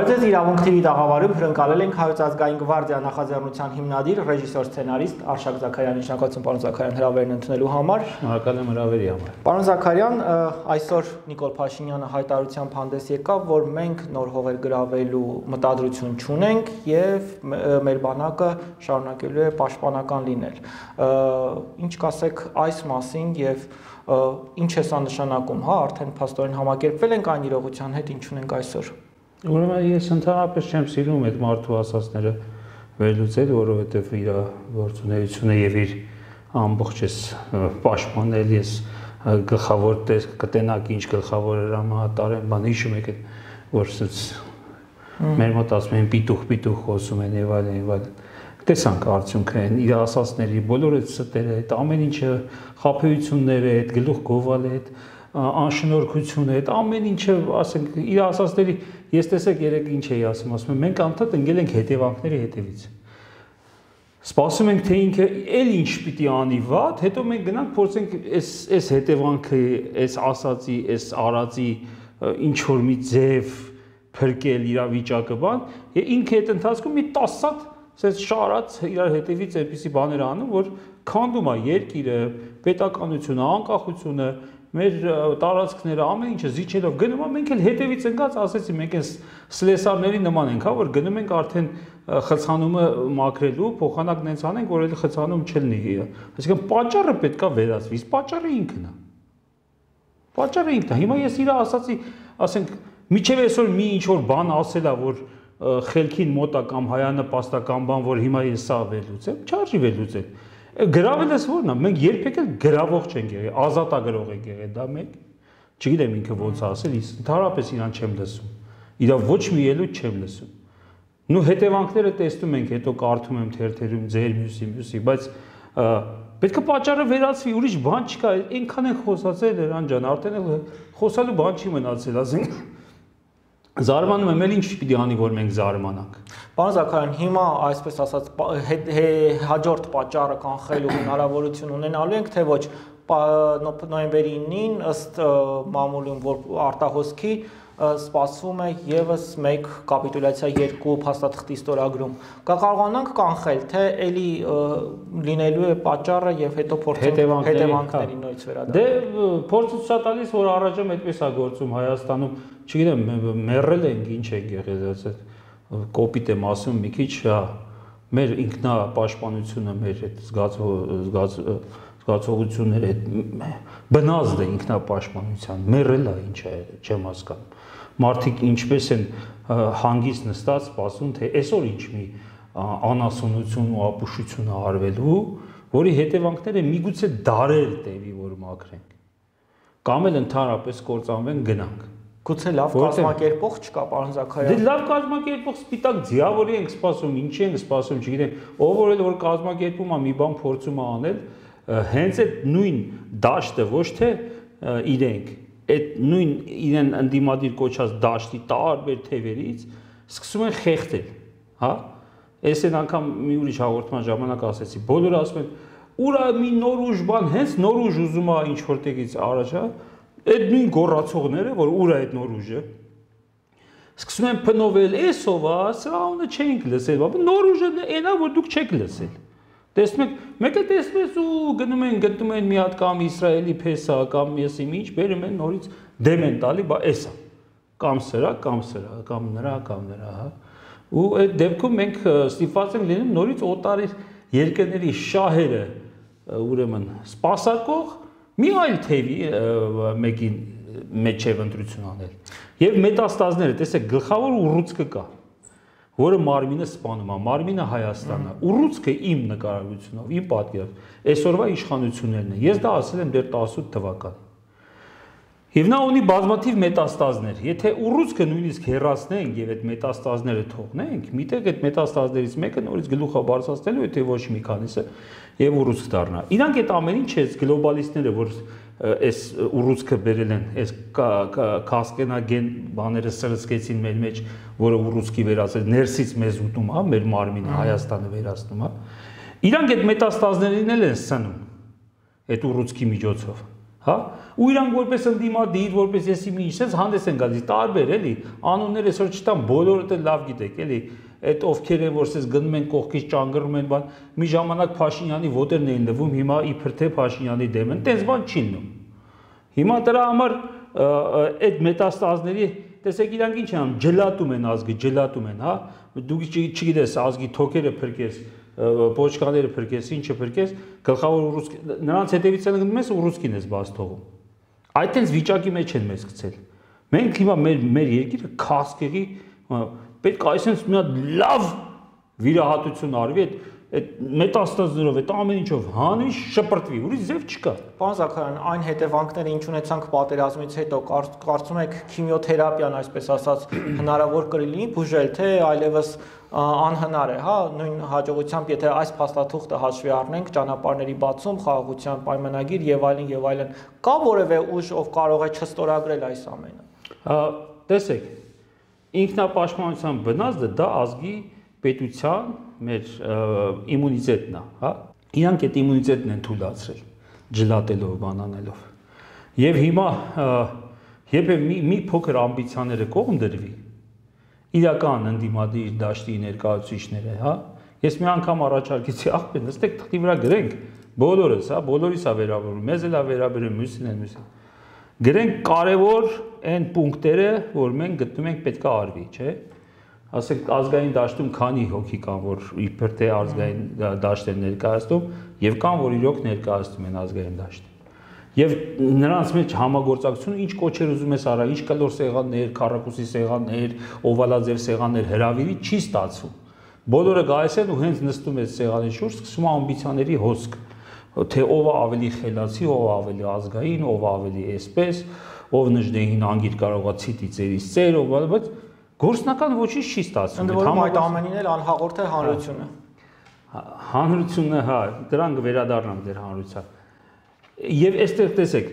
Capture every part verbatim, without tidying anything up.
Բարև ձեզ, իրավունք թի վի տաղավարում հյուրընկալել ենք Հայոց ազգային գվարդիա նախաձեռնության հիմնադիր, ռեժիսոր, սցենարիստ Արշակ Զաքարյանի, շնորհակալություն պարոն Զաքարյան հրավերն ընդունելու համար։ Շնորհակալ եմ հրավերի համար։ Պարոն Զաքարյան, այսօր Նիկոլ Փաշինյանը հայտարարությամբ հանդես եկավ, որ մենք նոր հողեր գրավելու մտադրություն չունենք եւ մեր բանակը շարունակելու է պաշտպանական լինել։ Ինչ կասեք այս մասին եւ ինչ է սա նշանակում, հա, արդեն փաստորեն համակերպվել ենք այն իրողության հետ, ինչ ունենք այսօր։ Ուրեմն ես ընդհանրապես չեմ սիրում այդ մարդու ասածները վերլուծել, որովհետև իր գործունեությունը եւ իր ամբողջ էս պաշտպանել ես գլխավոր կտենակ ինչ գլխավոր հրամանատարեն, բան հիշում եք որ մեր մոտ ասում են պիտուխ պիտուխ խոսում են եւ այլն եւ այլն։ Տեսանք արդյունքը են իր ասածների բոլոր այդ ստերը, այդ ամեն ինչը խափեությունները, այդ գլուխ գովալը, այդ անշնորհքությունը, այդ ամեն ինչը, ասենք, իր ասածների ես տեսեք երեք ինչ էի ասում, ասում եմ մենք անդադ ընկել ենք հետևանքների հետևից։ Սպասում ենք թե ինքը էլ ինչ պիտի անի վատ, հետո մենք գնանք փորձենք այս այս հետևանքը, այս ասածի, այս արածի ինչ որ մի ձև փրկել իրավիճակը բան, եւ ինքը այդ ընթացքում մի տասը հատ Սենց շարած իրար հետևից այդպիսի բաներ անում, որ քանդում է երկիրը, պետականությունը, անկախությունը, մեր տարածքները, ամեն ինչը զիջելով գնում է, մենք էլ հետևից ընկած ասեցի, մենք այս սլեսարների նման ենք, հա, որ գնում ենք արդեն խցանումը մաքրելու, փոխանակ նենց անենք, որ էլ խցանում չլինի։ Այսինքն պատճառը պետքա վերացվի, իսկ պատճառը ինքն է։ Պատճառը ինքն է։ Հիմա ես իր ասացի, ասենք, միջև այսօր մի ինչ որ բան ասելա, որ խելքին մոտա կամ հայանպաստական բան, որ հիմա ես սա վերլուծեմ, չարժի վերլուծել։ Գրավելս որն է, մենք երբեք էլ գրավող չենք եղել, ազատագրող ենք եղել, դա մեկ, չգիտեմ ինքը ոնց ասել, իսկ ընդհանրապես իրան չեմ լսում։ Իրա ոչ մի ելույթ չեմ լսում։ Նու հետևանքները տեսնում ենք, հետո կարդում եմ թերթերում ձեր մյուսի մյուսի, բայց պետք է պատճառը վերացվի, ուրիշ բան չկա, այնքան են խոսացել Էրան ջան, արդեն էլ խոսալու բան չի մնացել, ասենք Զարմանում եմ, էլ ինչ պիտի անի, որ մենք զարմանանք։ Պարոն Զաքարյան, հիմա այսպես ասած հաջորդ պատճառը կանխելու հնարավորություն ունենալու ենք, թե ոչ նոյեմբերի ինին ըստ մամուլում, որ արտահոսքի սպասվում է եւս մեկ կապիտուլյացիա երկու փաստաթղթի ստորագրում։ Կկարողանանք կանխել, թե էլի լինելու է պատճառը եւ հետո փորձենք հետևանքների նույնից վերադառնալ։ Դե փորձը ցույց տալիս, որ առաջում այդպես է գործում Հայաստանում, չգիտեմ, մեռել ենք, ինչ ենք եղել, ասած կոպիտ եմ ասում մի քիչ, մեր ինքնապաշտպանությունը, մեր այդ զգացողությունները, այդ բնազդը ինքնապաշտպանության, մեռել է, ինչ է, չեմ հասկանում։ Մարդիկ ինչպես են հանգիստ նստած սպասում, թե այսօր ինչ մի անասունություն ու ապուշություն է արվելու, որի հետևանքները միգուցե դարեր տևի, որ մաքրենք։ Կամ էլ ընդհանրապես կործանվեն գնանք։ Գուցե լավ կազմակերպող չկա, պարոն Զաքարյան։ Դե լավ կազմակերպող սպիտակ ձիավորի ենք սպասում, ինչի ենք սպասում, չգիտեմ, ով որ էլ որ կազմակերպում է մի բան փորձում է անել, հենց այդ նույն դաշտը ոչ թե իրենք, այդ նույն իրեն ընդդիմադիր կոչած դաշտի տարբեր թևերից սկսում են խեղդել, հա։ Այս են անգամ մի ուրիշ հաղորդման ժամանակ ասեցի, բոլորը ասում են, ուր է մի նոր ուժ բան, հենց նոր ուժ ուզում է ինչ որտեղից առաջ, հա։ Այդ նույն գոռացողները, որ ուր է այդ նոր ուժը, սկսում են փնովել, էսով է, սրա ունը չենք լսել, բայց նոր ուժը այնա, որ դուք չեք լսել։ Տեսնում եք, մեկը տեսնում ես ու գնում են, գտնում են մի հատ կամ Իսրայելի փեսա, կամ եսի ինչ, բերում են նորից դեմ են տալի, բա էսա։ Կամ սրա, կամ սրա, կամ նրա, կամ նրա, հա։ Ու այդ դեպքում մենք ստիպված ենք լինում նորից օտար երկրների շահերը, ուրեմն, սպասարկող մի այլ թևի մեկին մեջև ընտրություն անել։ Եվ մետաստազները, տեսեք, գլխավոր ուռուցքը կա, որը մարմինը սպանում է, մարմինը Հայաստանն է, ուռուցքը իմ նկարագրությունով, իմ պատկերով, այսօրվա իշխանություններն են։ Ես դա ասել եմ դեռ տասութ թվականին։ Եվ նա ունի բազմաթիվ մետաստազներ։ Եթե ուռուցքը նույնիսկ հեռացնենք եւ այդ մետաստազները թողնենք, միտեղ այդ մետաստազներից մեկը նորից գլուխը բարձրացնելու է, թե ոչ մի քանիսը եւ ուռուցք դառնա։ Իրանք այդ ամեն ինչը այս գլոբալիստները, որ այս ուռուցքը բերել են, այս կասկենագեն բաները սրսկեցին մեր մեջ, որը ուռուցքի վերածել, ներսից մեզ ուտում, հա, մեր մարմինը Հայաստանը վերացնում, հա։ Իրանք այդ մետաստազներին էլ են սնում այդ ուռուցքի միջոցով։ հա, ու իրանք որպես ընդդիմադիր, որպես եսի մի ինչ, հանդես են գալիս, տարբեր էլի, անունները այսօր չտամ, բոլորը դե լավ գիտեք, էլի, այդ ովքեր են, որ ասես գնում են կողքից ճանգռում են, բան, մի ժամանակ Փաշինյանի ոտերն էին լվում, հիմա իբր թե Փաշինյանի դեմ են, տենց բան չի լինում։ Հիմա դրա համար այդ մետաստազների, տեսեք իրանք ինչ են անում, ջլատում են ազգը, ջլատում են, հա, դուք չգիտես ազգի թոքերը փրկես, պոչկաները փրկես, ինչը փրկես, գլխավոր ռուսկի, նրանց հետևից են գնում ես ու ռուսկին ես բաց թողում։ Այդ տենց վիճակի մեջ են մեզ գցել։ Մենք հիմա մեր մեր երկիրը քասկեղի պետք է այսպես մի հատ լավ վիրահատություն արվի, այդ այդ մետաստազներով, այդ ամեն ինչով հանվի, շպրտվի, ուրիշ ձև չկա։ Պարոն Զաքարյան, այն հետևանքները, ինչ ունեցանք պատերազմից հետո, կարծում եք քիմիոթերապիան, այսպես ասած, հնարավոր կլինի բուժել, թե այլևս անհնար է, հա, նույն հաջողությամբ, եթե այս փաստաթուղթը հաշվի առնենք, ճանապարհների բացում, խաղաղության պայմանագիր եւ այլն եւ այլն, կա որևէ ուժ, ով կարող է չստորագրել այս ամենը։ Տեսեք, ինքնապաշտպանության բնազդը դա ազգի պետության մեր իմունիտետն է, հա։ Իրանք այդ իմունիտետն են թույլատրել, ջլատելով, բանանելով։ Եվ հիմա երբ մի մի փոքր ամբիցիաները կողմ դրվի, իրական ընդդիմադիր դաշտի ներկայացուցիչները, հա, ես մի անգամ առաջարկեցի, ախպեր, նստեք թղթի վրա գրենք, բոլորս, հա, բոլորիս է վերաբերում, մեզ էլ է վերաբերում, մյուսին էլ մյուսին։ Գրենք կարևոր այն պունկտերը, որ մենք գտնում ենք պետք է արվի, չէ՞։ Ասենք ազգային դաշտում քանի հոգի կան, որ իբր թե ազգային դաշտ են ներկայացնում, եւ կան, որ իրոք ներկայացնում են ազգային դաշտ։ Եվ նրանց մեջ համագործակցությունը ինչ կոչեր ուզում ես արա, ինչ կլոր սեղաններ, քառակուսի սեղաններ, օվալաձև սեղաններ հրավիրի չի ստացվում։ Բոլորը գալիս են ու հենց նստում են սեղանի շուրջ, սկսում ամբիցիաների հոսք, թե ով է ավելի խելացի, ով է ավելի ազգային, ով է ավելի էսպես, ով նժդեհին անգիր կարողա ցիտի ծերից ծեր, ով բայց գործնական ոչինչ չի ստացվում։ Ընդ որում այդ ամենին էլ անհաղորդ է հանրությունը։ Հանրությունը, հա, դրան կվերադառնամ դեր հանրության։ Եվ այստեղ տեսեք,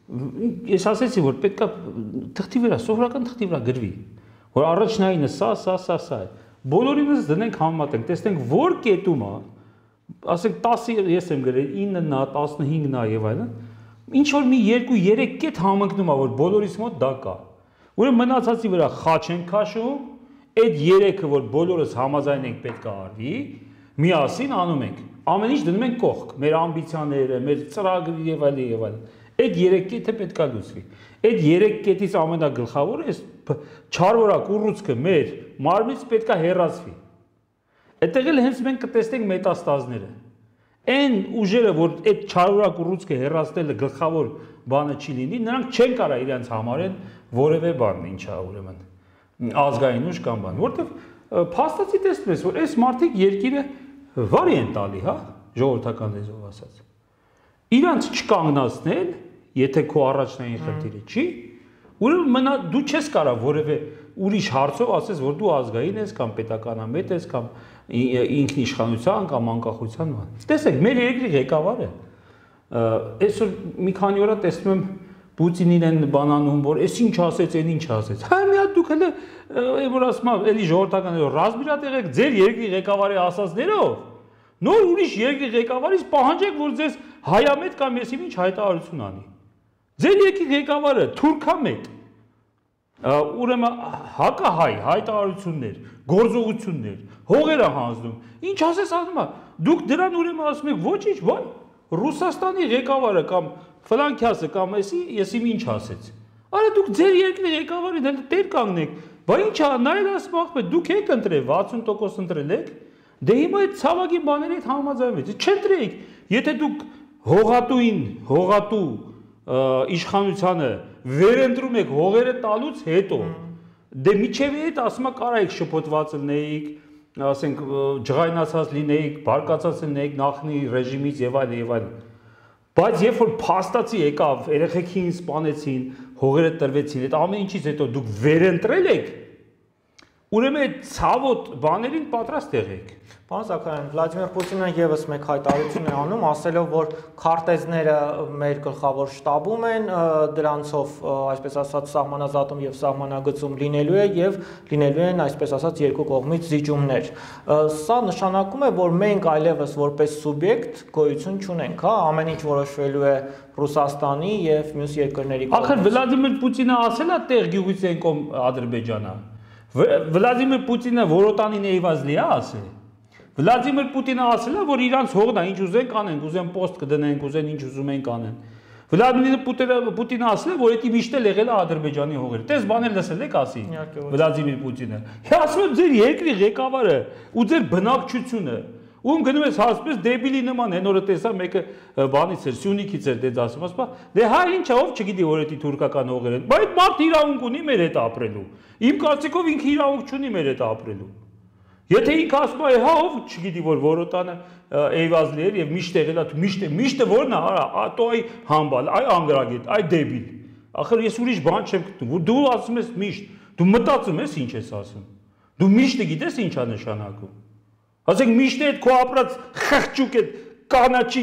ես ասեցի, որ պետք է թղթի վրա, սովորական թղթի վրա գրվի, որ առաջնայինը սա, սա, սա, սա է։ Բոլորինս դնենք համեմատենք, տեսնենք որ կետում է, ասենք տասը ես եմ գրել, ինը, տասնհինգ եւ այլն, ինչ որ մի երկու երեք կետ համընկնում է, որ բոլորիս մոտ դա կա։ Ուրեմն մնացածի վրա խաչ են քաշում, այդ երեքը, որ բոլորս համաձայն ենք պետք է արվի, միասին անում ենք։ Ամեն ինչ դնում ենք կողք, մեր ամբիցիաները, մեր ծրագրերը եւ այլն եւ այլն։ Այդ երեք կետը պետք է լուծվի։ Այդ երեք կետից ամենագլխավորը էս չարորակ ուռուցքը մեր մարմնից պետք է հեռացվի։ Այդտեղ էլ հենց մենք կտեսնենք մետաստազները։ Այն ուժերը, որ այդ չարորակ ուռուցքը հեռացնելը գլխավոր բանը չի լինի, նրանք չեն կարող իրենց համարեն որևէ բան, ինչա ուրեմն ազգային ուժ կամ բան, որտեվ փաստացի տեսնում ես, որ այս մարդիկ երկիրը վարի են տալի, հա, ժողովրդական լեզվով ասած։ Իրանց չկանգնացնել, եթե քո առաջնային խնդիրը չի, ուրեմն մնա դու չես կարող որևէ ուրիշ հարցով ասես, որ դու ազգային ես կամ պետականամետ ես կամ ինքնիշխանության կամ անկախության բան։ Տեսեք, մեր երկրի ղեկավարը այսօր մի քանի օր տեսնում եմ Պուտինին են բանանում, որ էս ինչ ասեց, այն ինչ ասեց։ Հա մի հատ դուք հələ որ ասում եմ, էլի ժողովրդականներով ռազմիրատեղ եք ձեր երկրի ղեկավարի ասածներով, նոր ուրիշ երկրի ղեկավարից պահանջեք, որ ձեզ հայամետ կամ եսիմ ինչ հայտարարություն անի։ Ձեր երկրի ղեկավարը թուրքամետ, ուրեմն հակահայ հայտարարություններ, գործողություններ, հողեր է հանձնում։ Ինչ ասես անում է։ Դուք դրան ուրեմն ասում եք ոչինչ, վայ, Ռուսաստանի ղեկավարը կամ ֆլանկյասը կամ էսի, եսիմ ինչ ասեց։ Արա դուք ձեր երկրի ղեկավարին դեռ տեր կանգնեք, բա ինչա, նայել ասում ախպետ, դուք եք ընտրել, վաթսուն տոկոս ընտրել եք, դե հիմա այդ ցավագի բաների հետ համաձայնվեք, չընտրեք, եթե դուք հողատուին, հողատու իշխանությանը վերընտրում եք հողերը տալուց հետո, դե միջև այդ ասում կարայիք շփոթված լինեիք, ասենք ջղայնացած լինեիք, բարկացած լինեիք նախնի ռեժիմից եւ այլն եւ այլն։ Բայց երբ որ փաստացի եկավ, երեխեքին սպանեցին, հողերը տրվեցին, այդ ամեն ինչից հետո դուք վերընտրել եք, Ուրեմն այդ ցավոտ բաներին պատրաստ եղեք։ Պարոն Զաքարյան, Վլադիմիր Պուտինը եւս մեկ հայտարարություն է անում, ասելով, որ քարտեզները մեր գլխավոր շտաբում են, դրանցով, այսպես ասած, սահմանազատում եւ սահմանագծում լինելու է եւ լինելու են, այսպես ասած, երկու կողմից զիջումներ։ Սա նշանակում է, որ մենք այլևս որպես սուբյեկտ գոյություն չունենք, հա, ամեն ինչ որոշվելու է Ռուսաստանի եւ մյուս երկրների կողմից։ Ախր Վլադիմիր Պուտինը ասել է տեղ գյուղից են կողմ Ադրբեջանը։ Վլադիմիր Պուտինը որոտանին էյվազլի է ասել։ Վլադիմիր Պուտինը ասել է, որ իրանց հողն է, ինչ ուզեն կանեն, ուզեն պոստ կդնեն, ուզեն ինչ ուզում են կանեն։ Վլադիմիր Պուտինը ասել է, որ դա միշտ էլ եղել է Ադրբեջանի հողերը։ Տես բաներ լսել եք ասի Վլադիմիր Պուտինը։ Հա ասում եմ ձեր երկրի ղեկավարը ու ձեր բնակչությունը ում գնում ես հասպես դեբիլի նման են օրը տեսա մեկը բանից էր Սյունիքից էր դեզ ասում ասպա դե հա ինչա ով չգիտի որ դա թուրքական հողեր են բայց մարդ իրավունք ունի մեր հետ ապրելու իմ կարծիքով ինքը իրավունք չունի մեր հետ ապրելու եթե ինքը ասում է հա ով չգիտի որ որոտանը էյվազլի էր եւ միշտ եղել է միշտ միշտ որն է արա տո այ համբալ այ անգրագետ այ դեբիլ ախր ես ուրիշ բան չեմ գտնում դու ասում ես միշտ դու մտածում ես ինչ ես ասում դու միշտ գիտես ինչա նշանակում ասենք միշտ այդ քո ապրած խղճուկ այդ կանաչի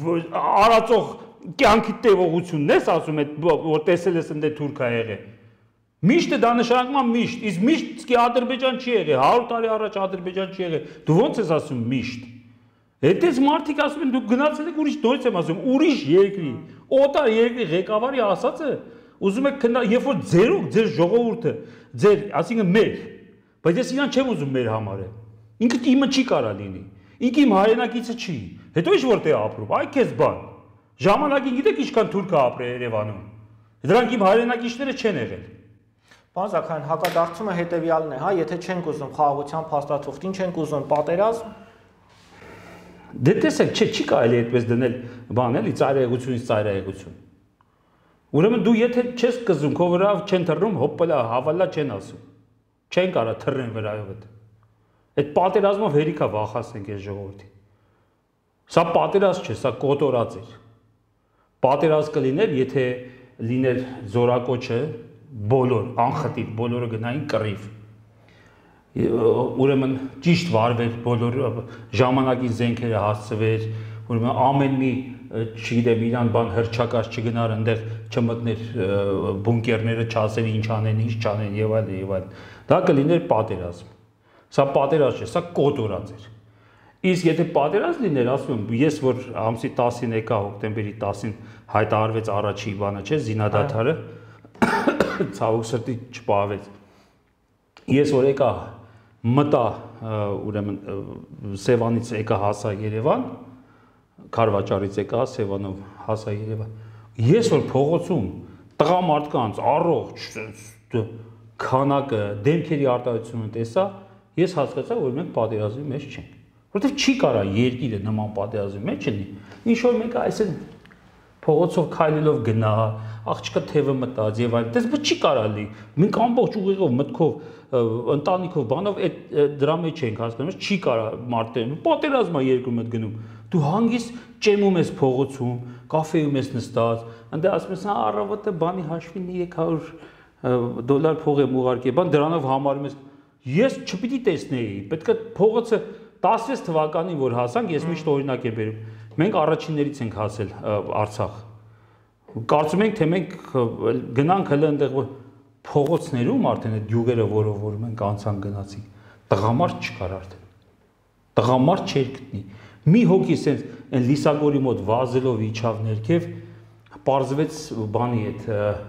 արածող կյանքի տևողությունն ես ասում այդ որ տեսել ես ընդ թուրք ա եղել միշտ դա նշանակում է միշտ իսկ միշտ սկի Ադրբեջան չի եղել հարյուր տարի առաջ Ադրբեջան չի եղել դու ո՞նց ես ասում միշտ հետից մարդիկ ասում են դու գնացել եք ուրիշ նորից եմ ասում ուրիշ երկրի օտար երկրի ղեկավարի ասածը ուզում եք քննա երբ որ ձերով ձեր ժողովուրդը ձեր ասինքն մեր բայց ես իրան չեմ ուզում մեր համարը ինքը իմը չի կարա լինի, ինքը իմ հայրենակիցը չի, հետո ինչ որտեղ ապրում, այ քեզ բան, ժամանակին գիտեք ինչքան թուրք է ապրել Երևանում, դրանք իմ հայրենակիցները չեն եղել։ Պարոն Զաքարյան, հակադարձումը հետևյալն է, հա, եթե չենք ուզում խաղաղության փաստաթուղթ, ինչ ենք ուզում, պատերազմ։ Դե տեսեք, չէ, չի կարելի այդպես դնել բան էլի, ծայրահեղությունից ծայրահեղություն։ Ուրեմն դու եթե չես կզում, քո վրա չեն թռնում, հոպլա, հավալա չեն ասում։ Չեն կարա թռնեն վրայով այդ։ Այդ պատերազմով հերիքա վախացնենք այս ժողովրդին։ Սա պատերազմ չէ, սա կոտորած էր։ Պատերազմ կլիներ, եթե լիներ զորակոչը բոլոր, անխտիր բոլորը գնային կռիվ։ Ուրեմն ճիշտ վարվեր բոլոր ժամանակին զենքերը հասցվեր, ուրեմն ամեն մի, չգիտեմ, իրան բան հրճակած չգնար, այնտեղ չմտներ բունկերները, չասեր ինչ անեն, ինչ չանեն եւ այլն եւ այլն։ Դա կլիներ պատերազմ։ Սա պատերազմ չէ, սա կոտորած էր։ Իսկ եթե պատերազմ լիներ, ասում եմ, ես որ ամսի տասին եկա հոկտեմբերի տասին հայտարարվեց առաջի բանը, չէ, զինադադարը, ցավոք սրտի չպահվեց։ Ես որ եկա մտա, ուրեմն Սևանից եկա հասա Երևան, Քարվաճարից եկա Սևանով հասա Երևան։ Ես որ փողոցում տղամարդկանց առողջ քանակը, դեմքերի արտահայտությունը տեսա, ես հասկացա, որ մենք պատերազմի մեջ չենք, որովհետև չի կարա երկիրը նման պատերազմի մեջ լինի, ինչ որ մեկը այսեն փողոցով քայլելով գնա, աղջկա թևը մտած եւ այլն, դες բը չի կարա լի, մենք ամբողջ ուղիղով մտքով, ընտանիքով, բանով այդ դրա մեջ ենք հասկանում, չի կարա մարդը, պատերազմա երկրում հետ գնում, դու հանգիստ ճեմում ես փողոցում, կաֆեում ես նստած, այնտեղ ասում ես, առավոտը բանի հաշվին երեք հարյուր դոլար փող եմ ուղարկել, բան դրանով համարում ես Ես չպիտի տեսնեի, պետք է փողոցը տասնվեց թվականին որ հասանք, ես միշտ օրինակ եմ բերում, մենք առաջիններից ենք հասել Արցախ։ Կարծում ենք, թե մենք գնանք հələ այնտեղ փողոցներում արդեն այդ յուղերը որով մենք անցան գնացինք, տղամարդ չկար արդեն։ Տղամարդ չէր գտնի։ Մի հոգի sense այն Լիսագորի մոտ վազելով իջավ ներքև, պարզվեց բանի այդ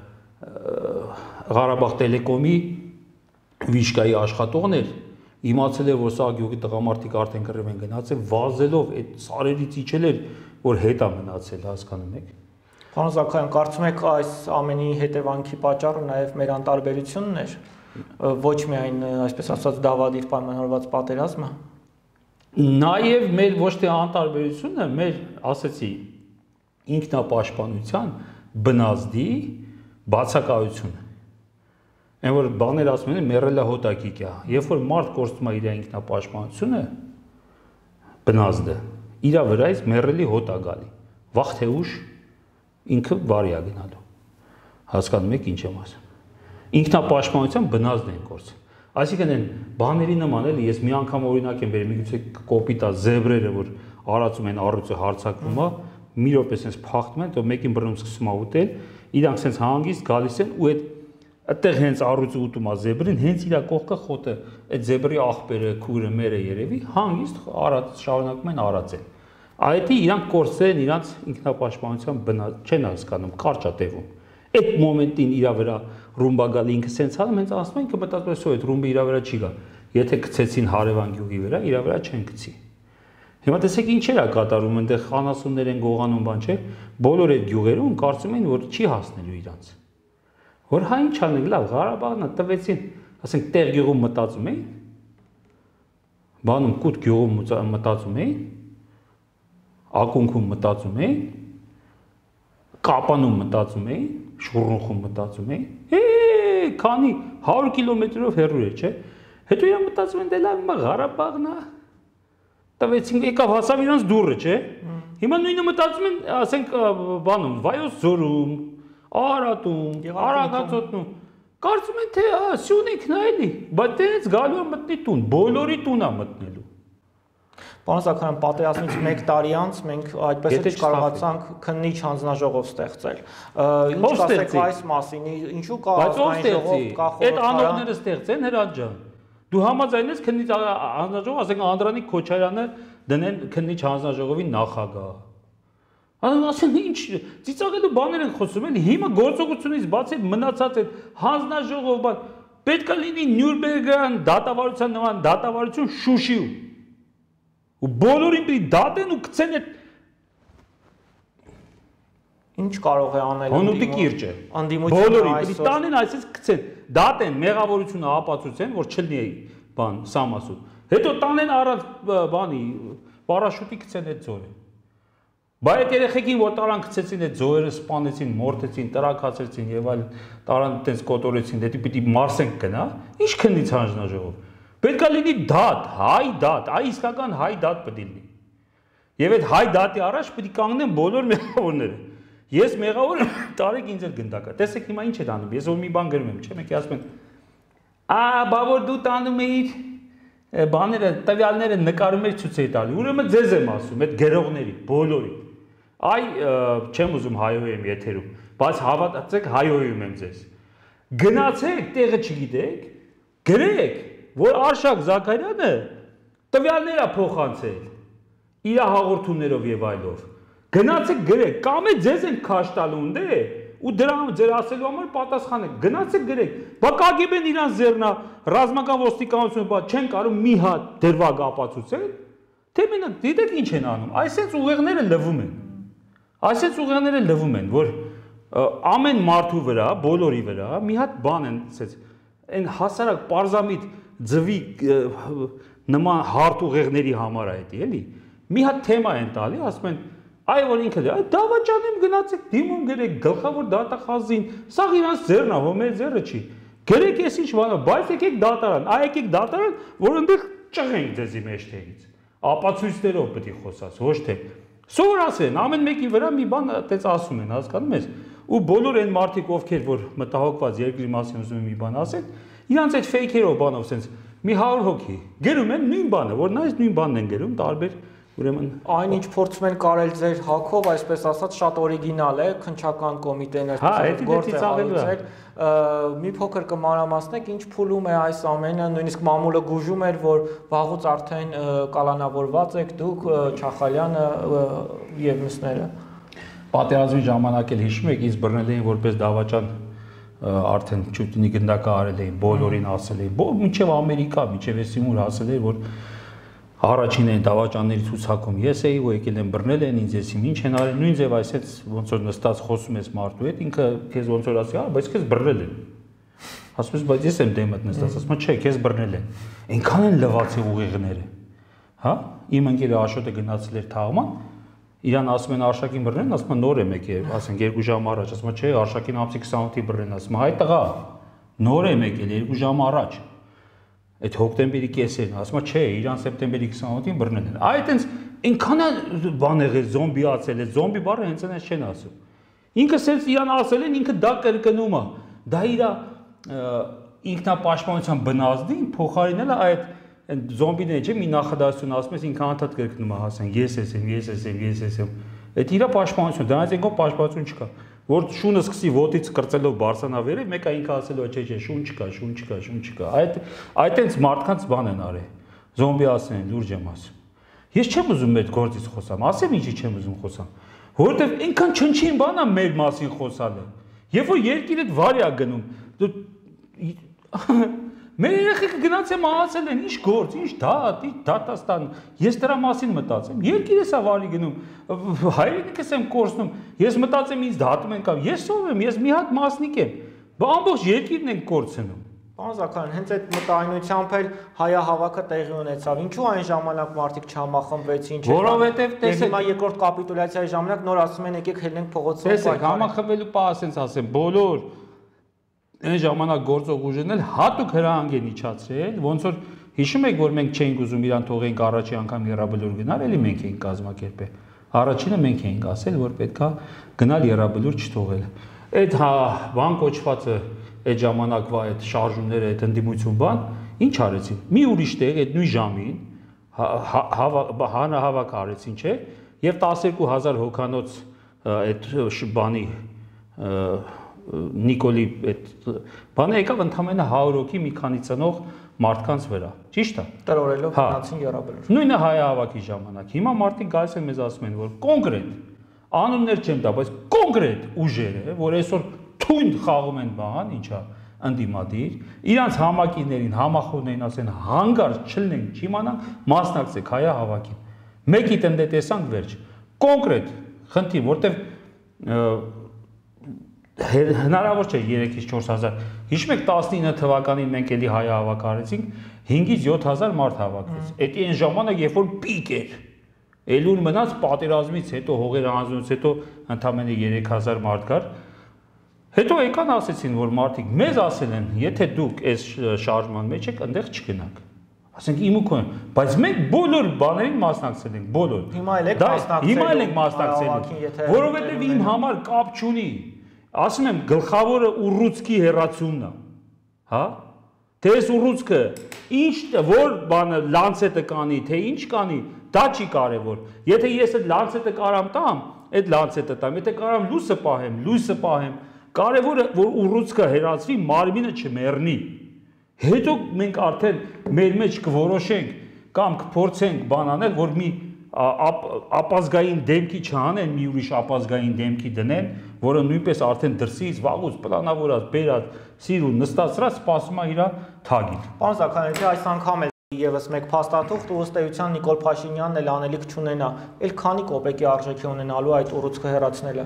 Ղարաբաղ տելեկոմի Վիշկայի աշխատողներ իմացել էր, որ սա գյուղի տղամարդիկ արդեն կռիվ են գնացել, վազելով այդ սարերից իջել էր, որ հետ է մնացել, հասկանում եք։ Պարոն Զաքարյան, կարծում եք այս ամենի հետևանքի պատճառը նաև մեր անտարբերությունն էր, ոչ միայն այսպես ասած դավադիր պայմանավորված պատերազմը։ Նաև մեր ոչ թե անտարբերությունը, մեր ասեցի ինքնապաշտպանության բնազդի բացակայությունը։ Այն որ բաներ ասում են մեռելա հոտակիկյա, երբ որ մարդ կորցնում է իր ինքնապաշտպանությունը, բնազդը, իր վրայից մեռելի հոտ է գալի, վաղ թե ուշ ինքը վարի է գնալու, հասկանում եք ինչ եմ ասում, ինքնապաշտպանության բնազդն են կորցնում, Այսինքն են բաների նման էլի ես մի անգամ օրինակ եմ բերել, միգուցե կոպիտ է զեբրերը, որ արածում են առյուծը հարցակվում է, մի րոպե sense փախտում են, તો մեկին բռնում սկսում է ուտել, իրանք sense հանգիստ գալիս են ու այդ այդտեղ հենց առյուծը ուտում է զեբրին, հենց իր կողքը խոտը, այդ զեբրի աղբերը, քուրը մերը երևի, հանգիստ արած շարունակում են արածել։ Այդ իրանք կորսեն, իրանք ինքնապաշտպանության բնավ չեն հասկանում, կարճ է տևում։ Այդ մոմենտին իր վրա ռումբա գալի ինքը սենց անում, հենց ասում են ինքը մտածում է, սո այդ ռումբը իր վրա չի գա։ Եթե գցեցին հարևան գյուղի վրա, իր վրա չեն գցի։ Հիմա տեսեք ինչեր է կատարում, այնտեղ խանասուններ են գողանում, բան չէ, բոլոր այդ գյուղերում կարծում են, որ չի հասնելու իրանց։ Որ հա ինչ անենք, լավ, Ղարաբաղն է տվեցին, ասենք տեղ գյուղում մտածում էին, բանում կուտ գյուղում մտածում էին, ակունքում մտածում էին, կապանում մտածում էին, շուռունխում մտածում էին, է, քանի հարյուր կիլոմետրով հեռու է, չէ։ Հետո իրանք մտածում են, դե լավ, հիմա Ղարաբաղն է, տվեցին, եկավ հասավ իրանց դուռը, չէ։ Հիմա նույնը մտածում են, ասենք, բանում, Վայոց ձորում, Արարատում, Արագածոտնում, կարծում են, թե Սյունիքն է էլի, բայց դենց գալու է մտնի տուն, բոլորի տուն է մտնելու։ Պարոն Զաքարյան, պատերազմից մեկ տարի անց մենք այդպես էլ չկարողացանք քննիչ հանձնաժողով ստեղծել։ Ինչ կասեք այս մասին, ինչու կա հանձնաժողով, կա խորհրդարան։ Այդ անողները ստեղծեն Հրաչ ջան։ Դու համաձայնես քննիչ հանձնաժողով, ասենք Անդրանիկ Քոչարյանը դնեն քննիչ հանձնաժողովի նախագահ։ Ասեն ինչ ծիծաղելու բաներ են խոսում էլի, հիմա գործողությունից բացի մնացած այդ հանձնաժողով բան պետք է լինի Նյուրնբերգյան դատավարության նման դատավարություն Շուշիում։ Ու բոլորին պիտի դատեն ու գցեն այդ ինչ կարող է անել Հոնուտի կիրճը։ Բոլորին պիտի տանեն, այսպես գցեն, դատեն, մեղավորությունը ապացուցեն, որ չլինի բան սամասուտ։ Հետո տանեն առանց բանի պարաշուտի գցեն այդ ձորը։ Բայց այդ երեխեքին որ տարան գցեցին այդ ձորերը, սպանեցին, մորթեցին, տրակացրեցին եւ այլ տարան այդպես կոտորեցին, դե պիտի Մարսենք գնա, ի՞նչ քննից հանձնաժողով։ Պետք է լինի դատ, հայ դատ, այ իսկական հայ դատ պետք է լինի։ Եվ այդ հայ դատի առաջ պետք է կանգնեն բոլոր մեղավորները։ Ես մեղավոր եմ, տարեք ինձ էլ գնդակա։ Տեսեք հիմա ինչ է անում։ Ես որ մի բան գրում եմ, չէ՞, մեկի ասում են, «Ա, բա որ դու տանում էիր բաները, տվյալները նկարում էիր ցույց էի տալի»։ Ուրեմն ձեզ եմ ասում, այդ գրողների, բոլորի։ Այ չեմ ուզում հայոյեմ եթերում, բայց հավատացեք հայոյում եմ ձեզ։ Գնացեք, տեղը չգիտեք, գրեք, որ Արշակ Զաքարյանը տվյալներ է փոխանցել իր հաղորդումներով եւ այլով։ Գնացեք գրեք, կամ է ձեզ են քաշ տալու ունդե ու դրա ձեր ասելու համար պատասխանեք։ Գնացեք գրեք։ Բա Կա Գե Բեն իրան ձեռնա ռազմական ոստիկանությունը բա չեն կարող մի հատ դրվագ ապացուցել, թե մենակ դիտեք ինչ են անում։ Այսպես ուղեղները լվում են։ Այսպես ուղեղները լվում են, որ ամեն մարդու վրա, բոլորի վրա մի հատ բան են, ասած, այն հասարակ պարզամիտ ձվի նման հարթ ուղեղների համար է դա, էլի։ Մի հատ թեմա են տալի, ասում են, այ որ ինքը դա դավաճանեմ գնացեք դիմում գրեք գլխավոր դատախազին, սա իրանց ձեռն է, հո մեր ձեռը չի։ Գրեք էս ինչ բան է, բայց եկեք դատարան, այ եկեք դատարան, որ այնտեղ ճղենք ձեզի մեջտեղից։ Ապացույցներով պետք է խոսած, ոչ թե սովոր ասեն, ամեն մեկի վրա մի բան այդպես ասում են, հասկանում ես։ Ու բոլոր այն մարդիկ, ովքեր որ մտահոգված երկրի մասին ուզում են մի բան ասեն, իրանց այդ ֆեյքերով բանով sense մի հարյուր հոգի գրում են նույն բանը, որ նա այս նույն բանն են գրում, տարբեր ուրեմն այն ինչ փորձում են կարել ձեր հակով, այսպես ասած, շատ օրիգինալ է, քննչական կոմիտեն այսպես գործ է հարուցել։ Մի փոքր կմանրամասնեք, ինչ փուլում է այս ամենը, նույնիսկ մամուլը գուժում էր, որ վաղուց արդեն կալանավորված եք դուք, Չախալյանը եւ մյուսները։ Պատերազմի ժամանակ էլ հիշում եք, ինձ բռնել էին որպես դավաճան արդեն ճուտինի գնդակը արել էին, բոլորին ասել էին, մինչև Ամերիկա, մինչև Էսիմուր ասել էր, որ առաջին այն դավաճանների ցուցակում ես էի, ու եկել են բռնել են ինձ, ես ինչ են արել, նույն ձև այսպես ոնց որ նստած խոսում ես մարդու հետ, ինքը քեզ ոնց որ ասի, «Ա, բայց քեզ բռնել են»։ Ասում ես, բայց ես եմ դեմդ նստած, ասում եմ, չէ, քեզ բռնել են։ Այնքան են լվացի ուղեղները։ Հա, իմ ընկերը Աշոտը գնացել էր թաղման, իրան ասում են Արշակին բռնեն, ասում են նոր եմ եկել, ասենք երկու ժամ առաջ, ասում եմ, չէ, Արշակին ամսի քսանութի բռնեն, ասում եմ, հայ տղա, նոր եմ եկել երկու ժամ առաջ։ Այդ հոկտեմբերի կեսերն, ասում եմ, չէ, իրան սեպտեմբերի քսանութին բռնել են։ Այ այտենց այնքան բան եղել, զոմբիացել է, զոմբի բառը հենց այնպես չեն ասում։ Ինքը սենց իրան ասել են, ինքը դա կրկնում է։ Դա իր ինքնապաշտպանության բնազդին փոխարինել է այդ զոմբիները, չէ՞, մի նախադասություն ասում ես ինքը անդադ կրկնում է հասան, ես ես եմ, ես ես եմ, ես ես եմ։ Այդ իրա պաշտպանություն, դրանից ինքո պաշտպանություն չկա։ Որ շունը սկսի ոտից կրծելով բարսանավերը, մեկը ինքը ասելու է, չէ, չէ, շուն չկա, շուն չկա, շուն չկա։ Այդ այդ այնց մարդկանց բան են արել։ Զոմբի ասեն, լուրջ եմ ասում։ Ես չեմ ուզում այդ գործից խոսամ, ասեմ ինչի չեմ ուզում խոսամ։ Որովհետև ինքան չնչին բան է մեր մասին խոսալը։ Երբ որ երկիրդ վարի է գնում, մեր երեխեքը գնաց է մահացել են, ինչ գործ, ինչ դատ, ինչ դատաստան, ես դրա մասին մտածեմ, երկիրս է վարի գնում, հայրենիքս եմ կորցնում, ես մտածեմ ինձ դատում են կամ, ես ով եմ, ես մի հատ մասնիկ եմ, ամբողջ երկիրն ենք կորցնում։ Պարոն Զաքարյան, հենց այդ մտայնությամբ էլ հայահավաքը տեղի ունեցավ։ Ինչու այն ժամանակ մարդիկ չհամախմբվեցին, չէ՞։ Որովհետև տեսեք, հիմա երկրորդ կապիտուլյացիայի ժամանակ նոր ասում են եկեք հելնենք փողոցով։ Տեսեք, համախմբվելու պահ ասենց ասեմ, բոլոր այն ժամանակ գործող ուժերն էլ հատուկ հրահանգ են իջացրել, ոնց որ հիշում եք, որ մենք չէինք ուզում իրան թողենք առաջի անգամ Եռաբլուր գնալ, էլի մենք էինք կազմակերպել։ Առաջինը մենք էինք ասել, որ պետքա գնալ Եռաբլուր չթողել։ Այդ հա բան կոչվածը այդ ժամանակվա այդ շարժումները, այդ ընդդիմություն բան, ինչ արեցին։ Մի ուրիշ տեղ այդ նույն ժամին հանրահավաք արեցին, չէ՞, եւ տասներկու հազար հոգանոց այդ բանի Նիկոլի այդ բանը եկավ ընդամենը հարյուր հոգի մի քանի ծնող մարդկանց վրա, ճիշտ է։ Տրորելով գնացին Եռաբլուր։ Նույնը հայահավաքի ժամանակ։ Հիմա մարդիկ գալիս են մեզ ասում են, որ կոնկրետ անուններ չեմ տա, բայց կոնկրետ ուժերը, որ այսօր թույն խաղում են բան, ինչա, ընդդիմադիր, իրանց համակիներին, համախոհներին ասեն հանգարց չլինենք, չիմանանք, մասնակցեք հայահավաքին։ Մեկի տնտե տեսանք վերջ։ Կոնկրետ խնդիր, որտեվ հնարավոր չէ երեքից չորս հազար։ Հիշում եք տասնինը թվականին մենք էլի հայահավաք արեցինք, հինգից յոթ հազար մարդ հավաքվեց։ Էդի այն ժամանակ, երբ որ պիկ էր, Էլուր մնաց պատերազմից հետո, հողեր հանձնությունից հետո ընդամենը երեք հազար մարդ կար։ Հետո եկան ասեցին, որ մարդիկ մեզ ասել են, եթե դուք այս շարժման մեջ եք, այնտեղ չգնաք։ Ասենք իմ ու քո, բայց մենք բոլոր բաներին մասնակցել ենք, բոլոր։ Հիմա էլ եք մասնակցել։ Հիմա էլ եք մասնակցել, որովհետև իմ համար կապ չունի։ Ասում եմ, գլխավորը ուռուցքի հեռացումն է, հա։ Թե այս ուռուցքը ինչ որ բանը լանցետը կանի, թե ինչ կանի, դա չի կարևոր։ Եթե ես այդ լանցետը կարամ տամ, այդ լանցետը տամ, եթե կարամ լույսը պահեմ, լույսը պահեմ, կարևորը որ ուռուցքը հեռացվի, մարմինը չմեռնի։ Հետո մենք արդեն մեր մեջ կորոշենք կամ կփորձենք բան անել, որ մի ապազգային դեմքի չանեն, մի ուրիշ ապազգային դեմքի դնեն, որը նույնպես արդեն դրսից վաղուց պլանավորած, բերած, սիրուն նստածրած սպասում է իր թագին։ Պարոն Զաքարյան, եթե այս անգամ էլ եւս մեկ փաստաթուղթ ըստ էության Նիկոլ Փաշինյանն էլ անելիք չունենա, էլ քանի կոպեկի արժեքի ունենալու այդ ուռուցքը հեռացնելը։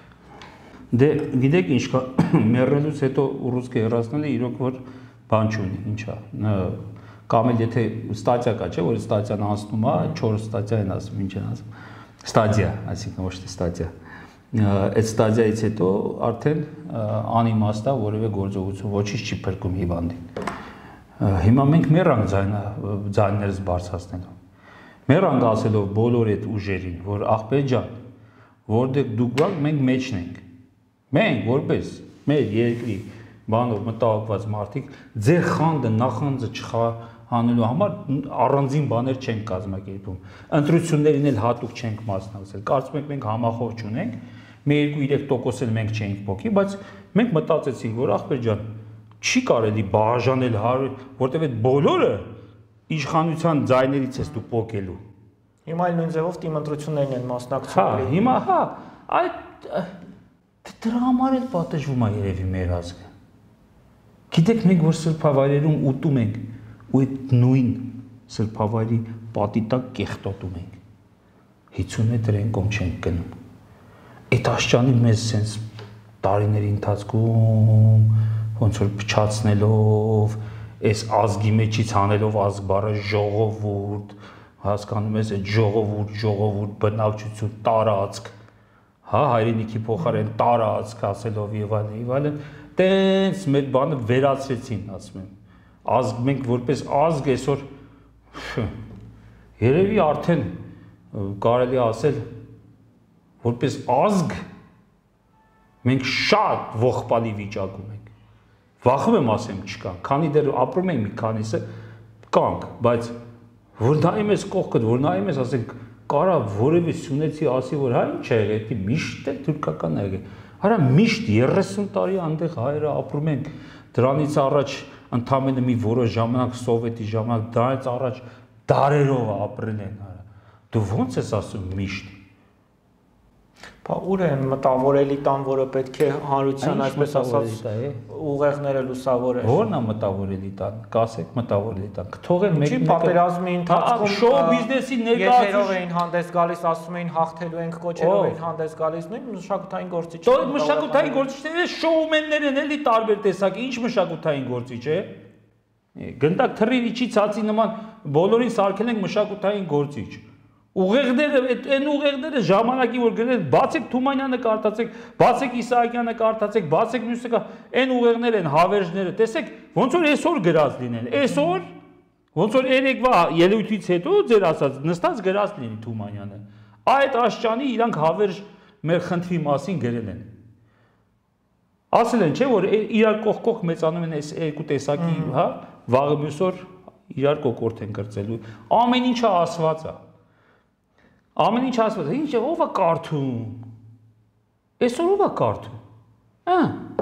Դե գիտեք ինչ կա, մեռելուց հետո ուռուցքը հեռացնելը իրոք որ բան չունի, ինչա։ Կամ էլ եթե ստատիա կա, չէ, որ ստատիան անցնում է, չորս ստատիա են ասում, ինչ են ասում։ Ստադիա, այսինքն ոչ թե ստատիա։ Այդ ստադիայից հետո արդեն անիմաստ է որևէ գործողություն ոչինչ չի փրկում հիվանդին։ Հիմա մենք մեռանք ձայներս բարձրացնելով։ Մեռանք ասելով բոլոր այդ ուժերին, որ աղբեր ջան, որտեղ դուք գաք, մենք մեջն ենք։ Մենք որպես մեր երկրի բանով մտահոգված մարդիկ ձեր խանդը, նախանձը չխանելու համար առանձին բաներ չենք կազմակերպում։ Ընտրություններին էլ հատուկ չենք մասնակցել։ Կարծում եք մենք համախոհ չունենք, մի երկու-երեք տոկոս էլ մենք չենք փոքի, բայց մենք մտածեցինք, որ ախպեր ջան, չի կարելի բաժանել, որտեղ այդ բոլորը իշխանության ձայներից ես դու փոկելու։ Հիմա էլ նույն ձևով թիմ ընտրություններին են մասնակցում։ Հա, հիմա հա, այդ դրա համար էլ պատժվում է երևի մեր ազգը։ Գիտեք մենք որ սրբավայրերում ուտում ենք ու այդ նույն սրբավայրի պատի տակ կեղտոտում ենք։ հիսուն մետր են կողմ չենք գնում։ Այդ աշճանին մեզ սենց տարիների ընթացքում ոնց որ փչացնելով, այս ազգի մեջից հանելով ազգ բառը ժողովուրդ, հասկանում ես այդ ժողովուրդ, ժողովուրդ բնակչություն, տարածք, հա, հայրենիքի փոխարեն տարածք ասելով եւ այլն եւ այլն, տենց մեր բանը վերացրեցին, ասում եմ։ Ազգ մենք որպես ազգ այսօր երևի արդեն կարելի ասել որպես ազգ մենք շատ ողբալի վիճակում ենք։ Վախում եմ ասեմ չկան, քանի դեռ ապրում ենք մի քանիսը կանք, բայց որ նայում ես կողքդ, որ նայում ես, ասենք, կարա որևէ սյունեցի ասի, որ հա ինչ է եղել, դա միշտ է թուրքական եղել։ Արա միշտ երեսուն տարի այնտեղ հայերը ապրում են, դրանից առաջ ընդամենը մի որոշ ժամանակ սովետի ժամանակ, դրանից առաջ դարերով ապրել են, արա։ Դու ո՞նց ես ասում միշտ։ Բա ուր է մտավորելի տան, որը պետք է հանրության այսպես ասած ուղեղները լուսավորել։ Որն է մտավորելի տան, կասեք մտավորելի տան։ Կթողեն մեկ մեկ պատերազմի ընթացքում շոու բիզնեսի ներկայացուցիչներով էին հանդես գալիս, ասում էին հաղթելու ենք, կոչերով էին հանդես գալիս, նույն մշակութային գործիչներ։ Դե մշակութային գործիչները շոումեններ են, էլի տարբեր տեսակի, ինչ մշակութային գործիչ է։ Գնդակ թռի իջի ցածի նման բոլորին սարքել ենք մշակութային գործիչ։ Ուղեղները, այն ուղեղները ժամանակի որ գրել, բացեք Թումանյանը կարդացեք, բացեք Իսահակյանը կարդացեք, բացեք մյուսը, այն ուղեղներ են, հավերժները, տեսեք, ոնց որ այսօր գրած լինեն, այսօր, ոնց որ երեկվա ելույթից հետո ձեր ասած նստած գրած լինի Թումանյանը, այդ աշճանի իրանք հավերժ մեր խնդրի մասին գրել են։ Ասել են, չէ, որ իրար կողքով մեծանում են այս երկու տեսակի, հա, վաղը մյուս օր իրար կոկորտ են կրծելու, ամեն ինչը ասված է։ Ամեն ինչ ասված է, ինչ է, ով է կարդում, այսօր ով է կարդում, հա,